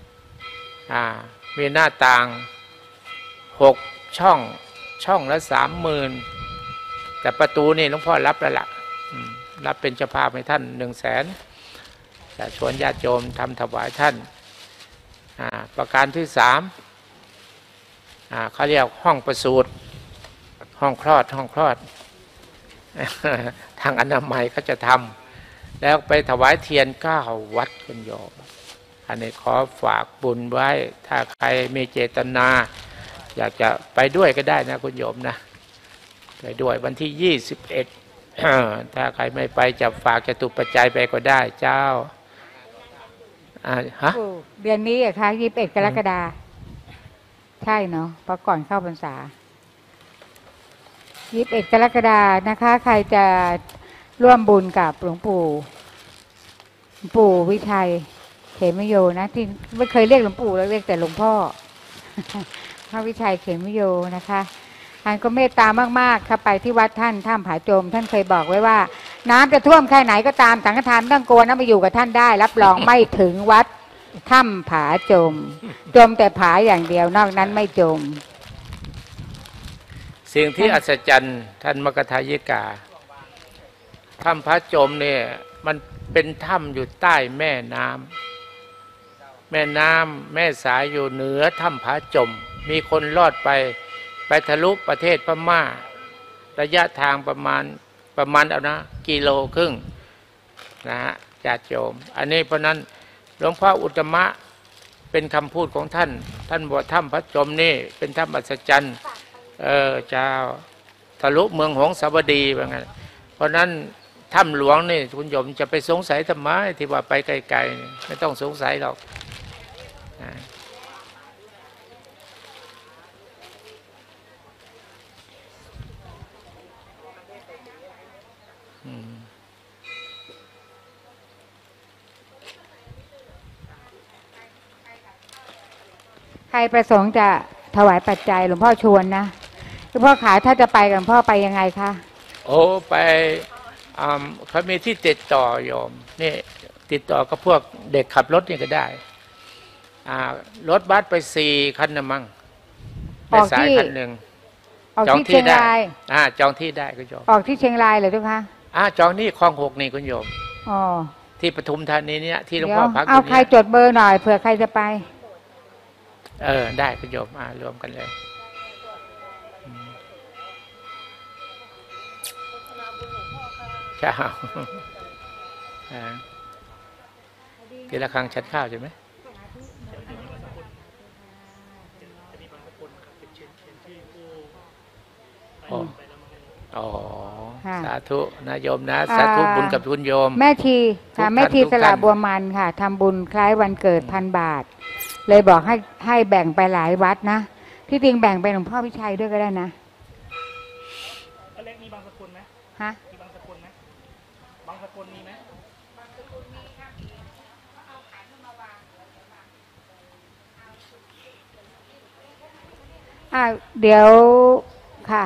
มีหน้าต่าง6 ช่องละ 30,000แต่ประตูนี่หลวงพ่อรับแล้วล่ะรับเป็นเจ้าภาพให้ท่าน100,000จะชวนญาติโยมทำถวายท่านประการที่3เขาเรียกห้องประสูติห้องคลอดทางอนามัยก็จะทำแล้วไปถวายเทียน9 วัดคุณโยมอันนี้ขอฝากบุญไว้ถ้าใครมีเจตนาอยากจะไปด้วยก็ได้นะคุณโยมนะไปด้วยวันที่21ถ้าใครไม่ไปจะฝากจตุปัจจัยไปก็ได้เจ้าฮะเดือนนี้อะคะ21 กรกฎาคมใช่เนาะเพราะก่อนเข้าพรรษา21 กรกฎาคมนะคะใครจะร่วมบุญกับหลวงปู่วิชัยเขมโยนะที่ไม่เคยเรียกหลวงปู่แล้วเรียกแต่หลวงพ่อพระวิชัยเขมโยนะคะท่านก็เมตตามากๆค่ะไปที่วัดท่านถ้ำผาโจมท่านเคยบอกไว้ว่าน้ำจะท่วมแค่ไหนก็ตามสังฆทานไม่ต้องกลัวนะมาอยู่กับท่านได้รับรองไม่ถึงวัดถ้ำผาโจมแต่ผาอย่างเดียวนอกนั้นไม่จมสิ่งที่อัศจรรย์ท่านมกทายิกาถ้ำผาโจมเนี่ยมันเป็นถ้ำอยู่ใต้แม่น้ำแม่สายอยู่เหนือถ้ำผาโจมมีคนรอดไปทะลุประเทศพม่าระยะทางประมาณเอานะ1.5 กิโลนะฮะญาติโยมอันนี้เพราะนั้นหลวงพ่ออุตตมะเป็นคำพูดของท่านบอกถ้ำผาโจมนี่เป็นถ้ำอัศจรรย์เจ้าทะลุเมืองหงสาวดีว่างั้นเพราะนั้นถ้ำหลวงนี่คุณโยมจะไปสงสัยทำไมที่ว่าไปไกลๆไม่ต้องสงสัยหรอกใครประสงค์จะถวายปัจจัยหลวงพ่อชวนนะหลวงพ่อขาถ้าจะไปกับหลวงพ่อไปยังไงคะโอ้ไปเขามีที่ติดต่อโยมนี่ติดต่อกับพวกเด็กขับรถนี่ก็ได้รถบัสไป4 คันนะมั้งไปสายคันหนึ่งจองที่ได้จองที่ได้คุณโยมออกที่เชียงรายเลยทุกคะจองนี่คลอง 6นี่คุณโยมที่ปทุมธานีเนี่ยที่หลวงพ่อพักเอาใครจดเบอร์หน่อยเผื่อใครจะไปได้คุณโยมรวมกันเลยเช้าทีละครั้งชัดข้าวใช่ไหมสาธุนะโยมนะสาธุบุญกับคุณโยมแม่ทีค่ะแม่ทีสละบัวมันค่ะทำบุญคล้ายวันเกิด1,000 บาทเลยบอกให้แบ่งไปหลายวัดนะที่จริงแบ่งไปหลวงพ่อวิชัยด้วยก็ได้นะเล็กมีบางสกุลไหมฮะมีบางสกุลไหมบางสกุลมีไหมบางสกุลมีครับเอาขายขึ้นมาวางเดี๋ยวค่ะ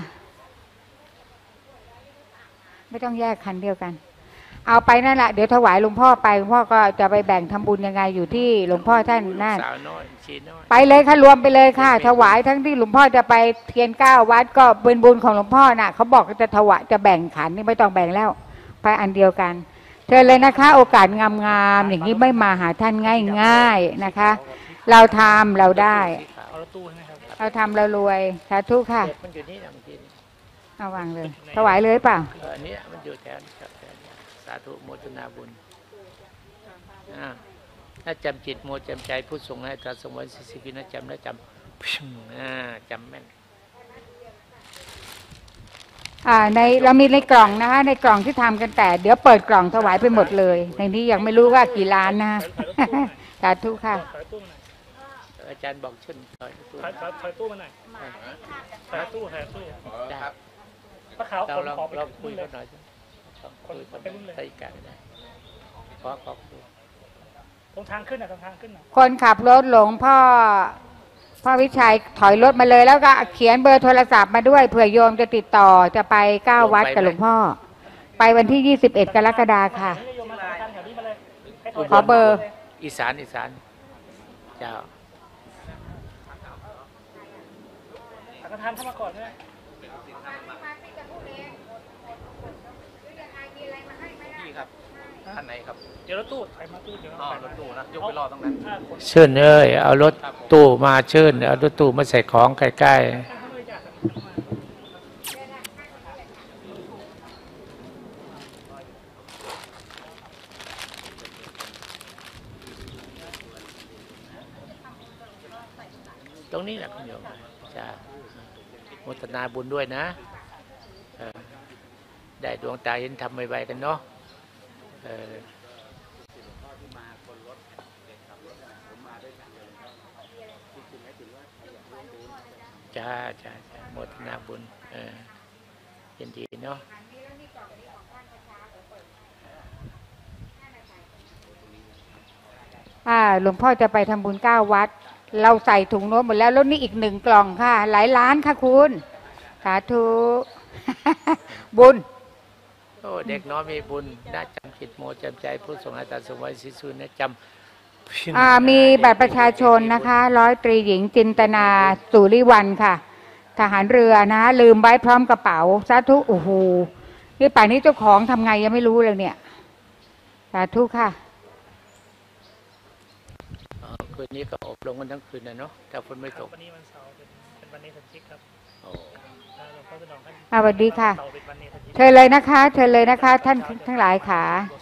ไม่ต้องแยกคันเดียวกันเอาไปนั่นแหละเดี๋ยวถวายหลวงพ่อไปหลวงพ่อก็จะไปแบ่งทำบุญยังไงอยู่ที่หลวงพ่อท่านนั่นไปเลยค่ะรวมไปเลยค่ะถวายทั้งที่หลวงพ่อจะไปเทียน9 วัดก็เป็นบุญของหลวงพ่อน่ะเขาบอกจะถวายจะแบ่งขันนี่ไม่ต้องแบ่งแล้วไปอันเดียวกันเชิญเลยนะคะโอกาสงามๆอย่างนี้ไม่มาหาท่านง่ายๆนะคะเราทำเราได้เราทำเรารวยสาธุค่ะเอาวางเลยถวายเลยเปล่าอันนี้มันอยู่แถวสาธุโมทนาบุญน่าจำจิตโมจำใจผู้ทรงให้ตรัสสงวนสิกินน่าจำจำแม่นในเรามีในกล่องนะคะในกล่องที่ทำกันแต่เดี๋ยวเปิดกล่องถวายไปหมดเลยในนี้ยังไม่รู้ว่ากี่ล้านนะสาธุค่ะอาจารย์บอกชื่นถอยตู้มาหน่อยถอยตู้ได้พระขาวเราคุยกันหน่อยคุยกันใส่กันได้ขอตรงทางขึ้นตรงทางขึ้นคนขับรถหลงพ่อวิชัยถอยรถมาเลยแล้วก็เขียนเบอร์โทรศัพท์มาด้วยเผื่อโยมจะติดต่อจะไป9 วัดกับหลวงพ่อไปวันที่21 กรกฎาคมค่ะขอเบอร์อีสานเจ้าสังฆทานเข้ามาก่อนใช่ไหมนี่ครับท่านไหนครับเดี๋ยวรถตู้ใครมาตู้เดี๋ยวรถตู้นะยกไปรอตรงนั้นเชิญเอารถตู้มาเชิญเอารถตู้มาใส่ของใกล้ๆรงนี้แหละคุณโยมจะโมทนาบุญด้วยนะได้ดวงตาเห็นธรรมไวๆกันเนาะจ้าโมทนาบุญยินดีเนาะหลวงพ่อจะไปทำบุญ9 วัดเราใส่ถุงโน้ตหมดแล้วแล้วนี่อีก1 กล่องค่ะหลายล้านค่ะคุณสาธุบุญโอ้เด็กน้อยมีบุญน่าจำจิตโมจำใจผู้ทรงอาตสมัยสิสุนะจำมีบัตรประชาชนนะคะ100 ตรีหญิงจินตนาสุริวันค่ะทหารเรือนะลืมไว้พร้อมกระเป๋าสาธุโอ้โหนี่ป่านนี้เจ้าของทำไงยังไม่รู้เลยเนี่ยสาธุค่ะคืนนี้ก็อบรมกันทั้งคืนนะเนาะแต่ฝนไม่ตกวันนี้วันเสาร์เป็นวันเนสันชิกครับหลวงพ่อสนองท่านสวัสดีค่ะเชิญเลยนะคะเชิญเลยนะคะท่านทั้งหลายค่ะ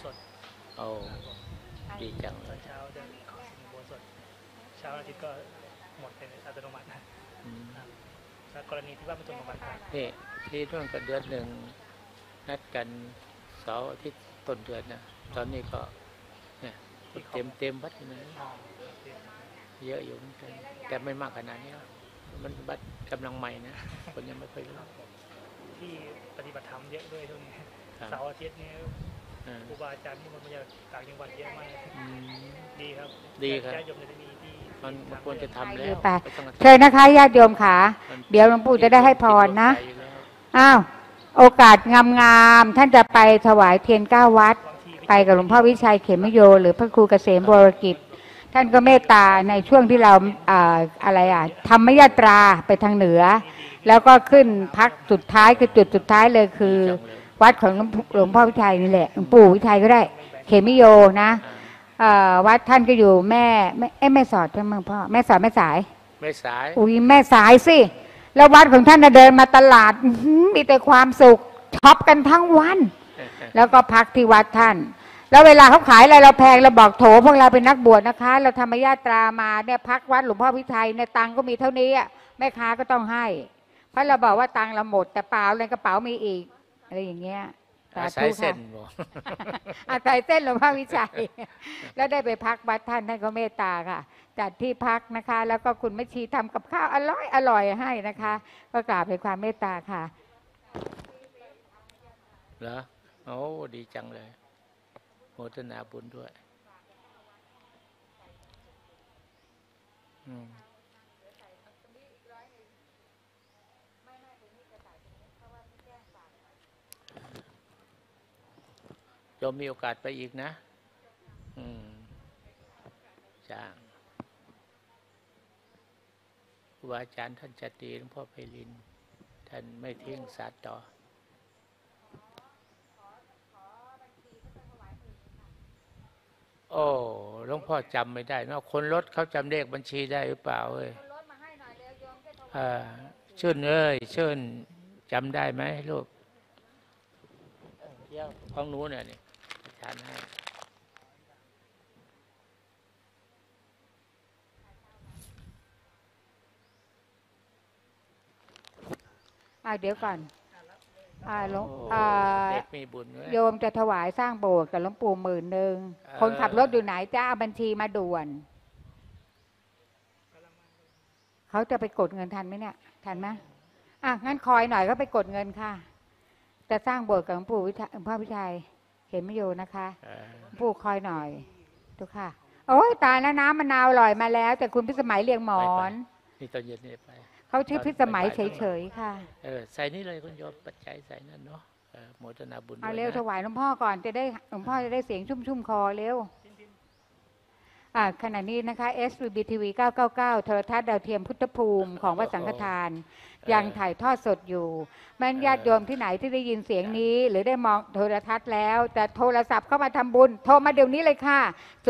ดีจังเลยเช้าเดินขอสิงโบสถเช้าอาทิตย์ก็หมดเป็นอัตโนมัตินะกรณีที่ว่าไม่ตรงกับวันนี่ที่นู่นก็เดือนหนึ่งนัดกันเสาร์อาทิตย์ต้นเดือนนะตอนนี้ก็เนี่ยเต็มวัดเลยเยอะอยู่แต่ไม่มากขนาดนี้มันบัดกำลังใหม่นะคนยังไม่ค่อยรู้ที่ปฏิบัติธรรมเยอะด้วยช่วงนี้เสาร์อาทิตย์นี้ครูบาอาจารย์ที่มันมาจากต่างจังหวัดเยอะมากดีครับญาติโยมจะมีที่มันควรจะทำแล้วเชิญนะคะญาติโยมค่ะเดี๋ยวหลวงปู่จะได้ให้พรนะโอกาสงามๆท่านจะไปถวายเทียน9 วัดไปกับหลวงพ่อวิชัยเขมโยหรือพระครูเกษมบรกิจท่านก็เมตตาในช่วงที่เราธรรมยาตราไปทางเหนือแล้วก็ขึ้นพักสุดท้ายคือจุดสุดท้ายเลยคือวัดของหลวงพ่อวิชัยนี่แหละหลวงปู่วิชัยก็ได้เขมโยนะวัดท่านก็อยู่แม่สอดใช่ไหมพ่อแม่สอดแม่สายอุ้ยแม่สายสิแล้ววัดของท่านเดินมาตลาดมีแต่ความสุขช็อปกันทั้งวันแล้วก็พักที่วัดท่านแล้วเวลาเขาขายอะไรเราแพงเราบอกโถพวกเราเป็นนักบวชนะคะเราธรรมญาตรามาเนี่ยพักวัดหลวงพ่อวิชัยในตังก็มีเท่านี้แม่ค้าก็ต้องให้เพราะเราบอกว่าตังเราหมดแต่เปล่าในกระเป๋ามีอีกอะไรอย่างเงี้ยสายเส้นสายเส้นหลวงพ่อวิชัยแล้วได้ไปพักวัดท่านก็เมตตาค่ะจัดที่พักนะคะแล้วก็คุณแม่ชีทำกับข้าวอร่อยให้นะคะก็กราบในความเมตตาค่ะเหรอโอ้ดีจังเลยโมทนาบุญด้วยโยมมีโอกาสไปอีกนะจ้างครูบาอาจารย์ท่านจัตติหลวงพ่อไพลินท่านไม่ทิ้งศาสตร์ต่อโอ้หลวงพ่อจำไม่ได้เนาะคนรถเขาจำเลขบัญชีได้หรือเปล่าเอ้ยชื่นชื่นจำได้ไหมลูกเที่ยวของหนูเนี่ยนี่อาจารย์ให้เดี๋ยวก่อนเด็กมีบุญโยมจะถวายสร้างโบสถ์กับหลวงปู่10,000คนขับรถอยู่ไหนจะเอาบัญชีมาด่วนเขาจะไปกดเงินทันไหมเนี่ยทันไหมงั้นคอยหน่อยก็ไปกดเงินค่ะจะสร้างโบสถ์กับหลวงพ่อวิชัยเห็นไม่โยนะคะปู่คอยหน่อยทุกค่ะโอ้ยตายแล้วน้ำมะนาวอร่อยมาแล้วแต่คุณพิสมัยเรียงหมอนนี่ตอนเย็นนี่ไปเขาชื่อพิสมัยเฉยๆค่ะใส่นี่เลยคุณโยมปัจจัยใส่นั่นเนาะโมทนาบุญเอาเร็วถวายหลวงพ่อก่อนจะได้หลวงพ่อจะได้เสียงชุ่มคอเร็วขณะนี้นะคะ SBTV 999โทรทัศน์ดาวเทียมพุทธภูมิของวัดสังฆทานยังถ่ายทอดสดอยู่แม้ญาติโยมที่ไหนที่ได้ยินเสียงนี้หรือได้มองโทรทัศน์แล้วแต่โทรศัพท์เข้ามาทำบุญโทรมาเดี๋ยวนี้เลยค่ะ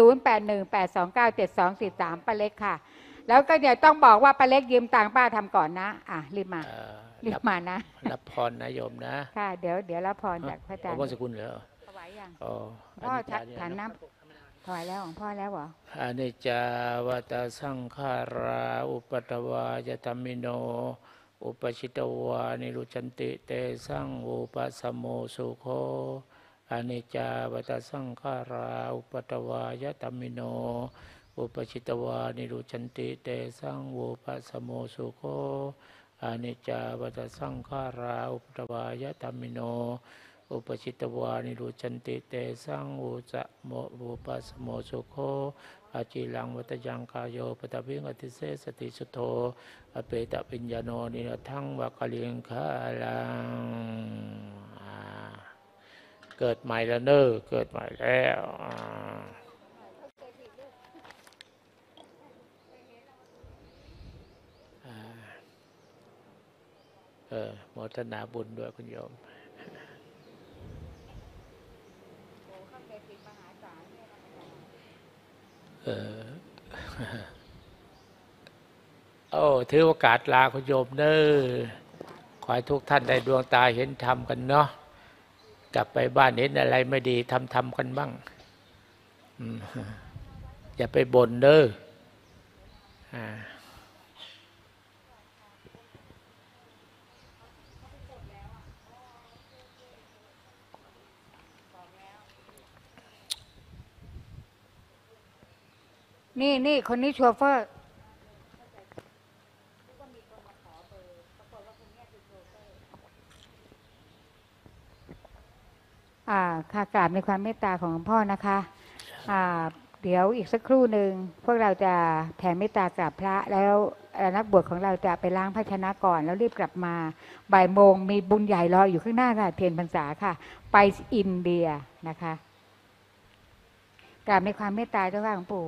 0818297243ป้าเล็กค่ะแล้วก็เดี๋ยวต้องบอกว่าป้าเล็กยืมตังค์ป้าทำก่อนนะรีบมานะรับพรนะโยมนะค่ะเดี๋ยวรับพรจากพระอาจารย์วังสกุลเหรอถวายยังพ่อฉันน้ำถวายแล้วของพ่อแล้วเหรออนิจจาวัตสังขาราอุปัฏฐวายธัมมิโนอุปชิตวานิรุชันติเตสังอุปสัมโมสุโขอนิจจาวัตสังขาราอุปัฏฐวายธัมมิโนอุปชิตวานิรุชันติเตสังอุปสัมโมสุโขอนิจจาวัตสังขาราอุปัฏฐวายธัมมิโนอุปชิตวานิรุชันติเตสังอุปสัมโมสุโขอาจิลังวัตยังกายโยปตวิงอติเสสติสุโธอเปตปิญญโนนิทังวะกะเลียงคาลังเกิดใหม่แล้วเนอเกิดใหม่แล้วโมทนาบุญด้วยคุณโยมถือโอกาสลาคุณโยมเนอขอให้ทุกท่านได้ดวงตาเห็นธรรมกันเนาะกลับไปบ้านเห็นอะไรไม่ดีทำกันบ้างอย่าไปบ่นเด้อนี่คนนี้โชเฟอร์ค่ะกราบในความเมตตาของหลวงพ่อนะคะเดี๋ยวอีกสักครู่หนึ่งพวกเราจะแผ่เมตตากราบพระแล้วนักบวชของเราจะไปล้างภาชนะก่อนแล้วรีบกลับมาบ่ายโมงมีบุญใหญ่รออยู่ข้างหน้าค่ะเทียนพรรษาค่ะไปอินเดียนะคะกราบในความเมตตาเจ้าค่ะหลวงปู่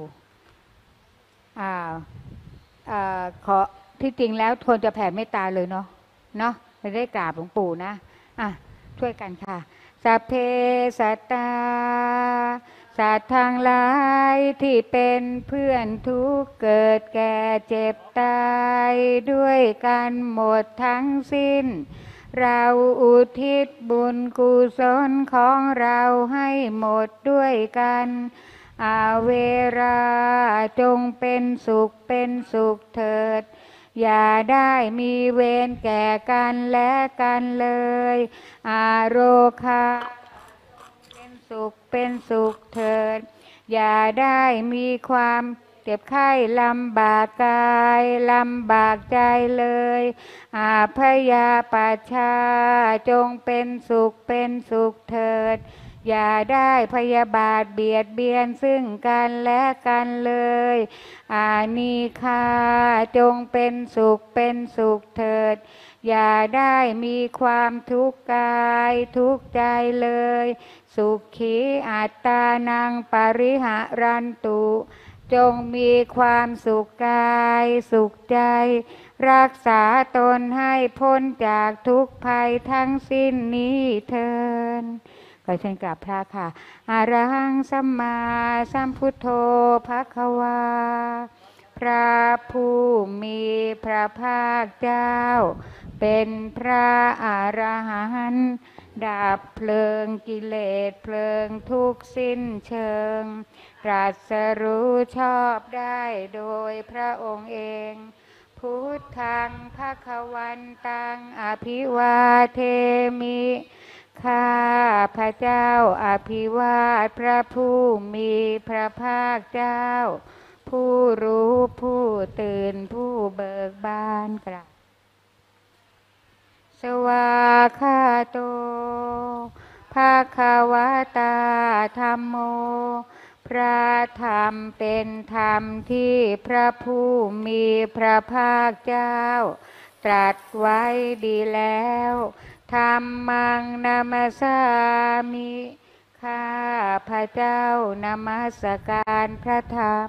ขอที่จริงแล้วควรจะแผ่เมตตาเลยเนาะไม่ได้กราบหลวงปู่นะช่วยกันค่ะสัพเพสัตตาสัตว์ทั้งหลายที่เป็นเพื่อนทุกข์เกิดแก่เจ็บตายด้วยกันหมดทั้งสิ้นเราอุทิศบุญกุศลของเราให้หมดด้วยกันเวราจงเป็นสุขเถิดอย่าได้มีเวรแก่กันและกันเลยโรคาเป็นสุขเถิดอย่าได้มีความเจ็บไข้ลำบากกายลำบากใจเลยพยาปัชชาจงเป็นสุขเถิดอย่าได้พยาบาทเบียดเบียนซึ่งกันและกันเลยนีฆาจงเป็นสุขเถิดอย่าได้มีความทุกข์กายทุกข์ใจเลยสุขีอัตตานังปริหารันตุจงมีความสุขกายสุขใจรักษาตนให้พ้นจากทุกภัยทั้งสิ้นนี้เถิดขอเชิญกราบพระค่ะอะระหังสัมมาสัมพุทโธภควาพระผู้มีพระภาคเจ้าเป็นพระอรหันต์ดับเพลิงกิเลสเพลิงทุกข์สิ้นเชิงตรัสรู้ชอบได้โดยพระองค์เองพุทธังภวันตังอภิวาเทมิข้าพระเจ้าอภิวาทพระผู้มีพระภาคเจ้าผู้รู้ผู้ตื่นผู้เบิกบานกราบสวาคาโตภาควตาธัมโมพระธรรมเป็นธรรมที่พระผู้มีพระภาคเจ้าตรัสไว้ดีแล้วธัมมังนามัสสามิข้าพระเจ้านมัสการพระธรรม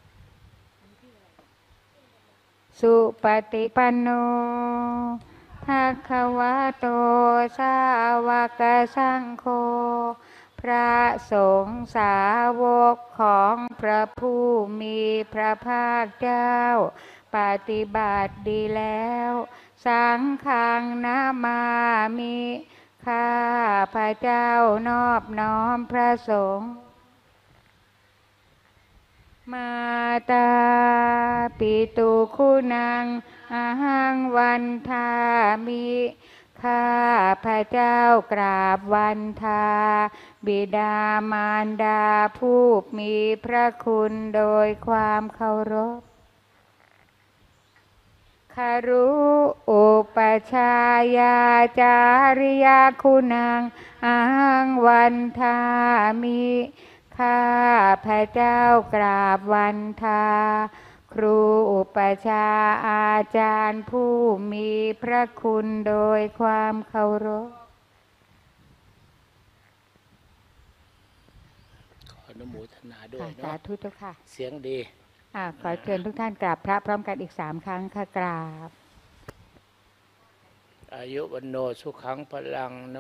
สุปฏิปันโนภควโตสาวกสังโฆพระสงฆ์สาวกของพระผู้มีพระภาคเจ้าปฏิบัติดีแล้วสังฆังนามามิข้าพระเจ้านอบน้อมพระสงฆ์มาตาปิตุคุณังอาหังวันทามิข้าพระเจ้ากราบวันทาบิดามารดาผู้มีพระคุณโดยความเคารพคารุอุปชายาจาริยาคุณังอาหังวันทามิข้าพระเจ้ากราบวันทาครูอุปชาอาจารย์ผู้มีพระคุณโดยความเคารพขออนุโมทนาด้วยสาเนาะธุเจ้าค่ะเสียงดีขอเชิญทุกท่านกราบพระพร้อมกันอีก3 ครั้งค่ะกราบอายุวันโนสุขังพลังโน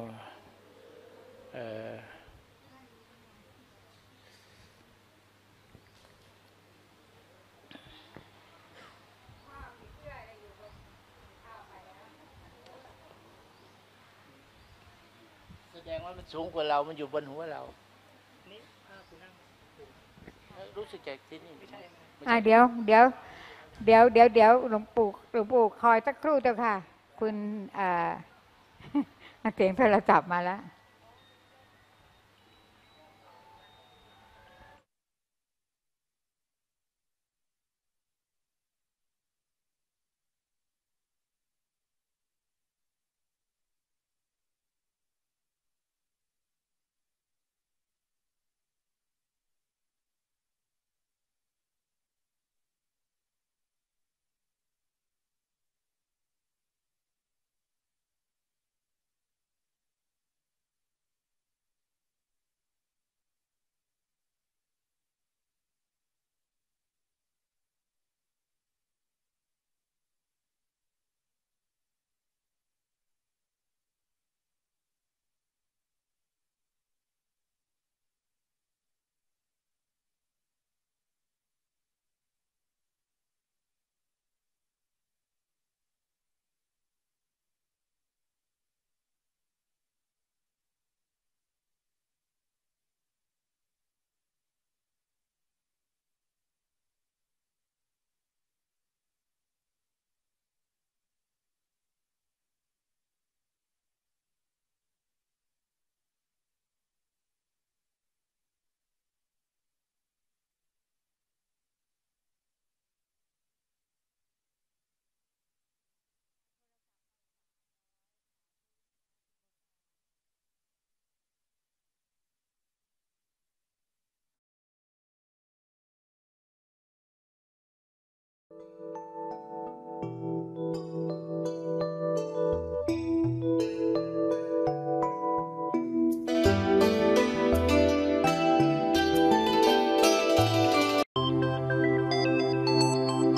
แสดงว่ามันสูงกว่าเรา มันอยู่บนหัวเรานี่ถ้าคุณนั่งรู้สึกจากที่นี่ไม่ใช่นะเดี๋ยวหลวงปู่คอยสักครู่เจ้าค่ะ คุณเสียงโทรศัพท์มาแล้ว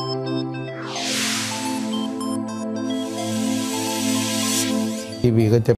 ทีวีก็จะ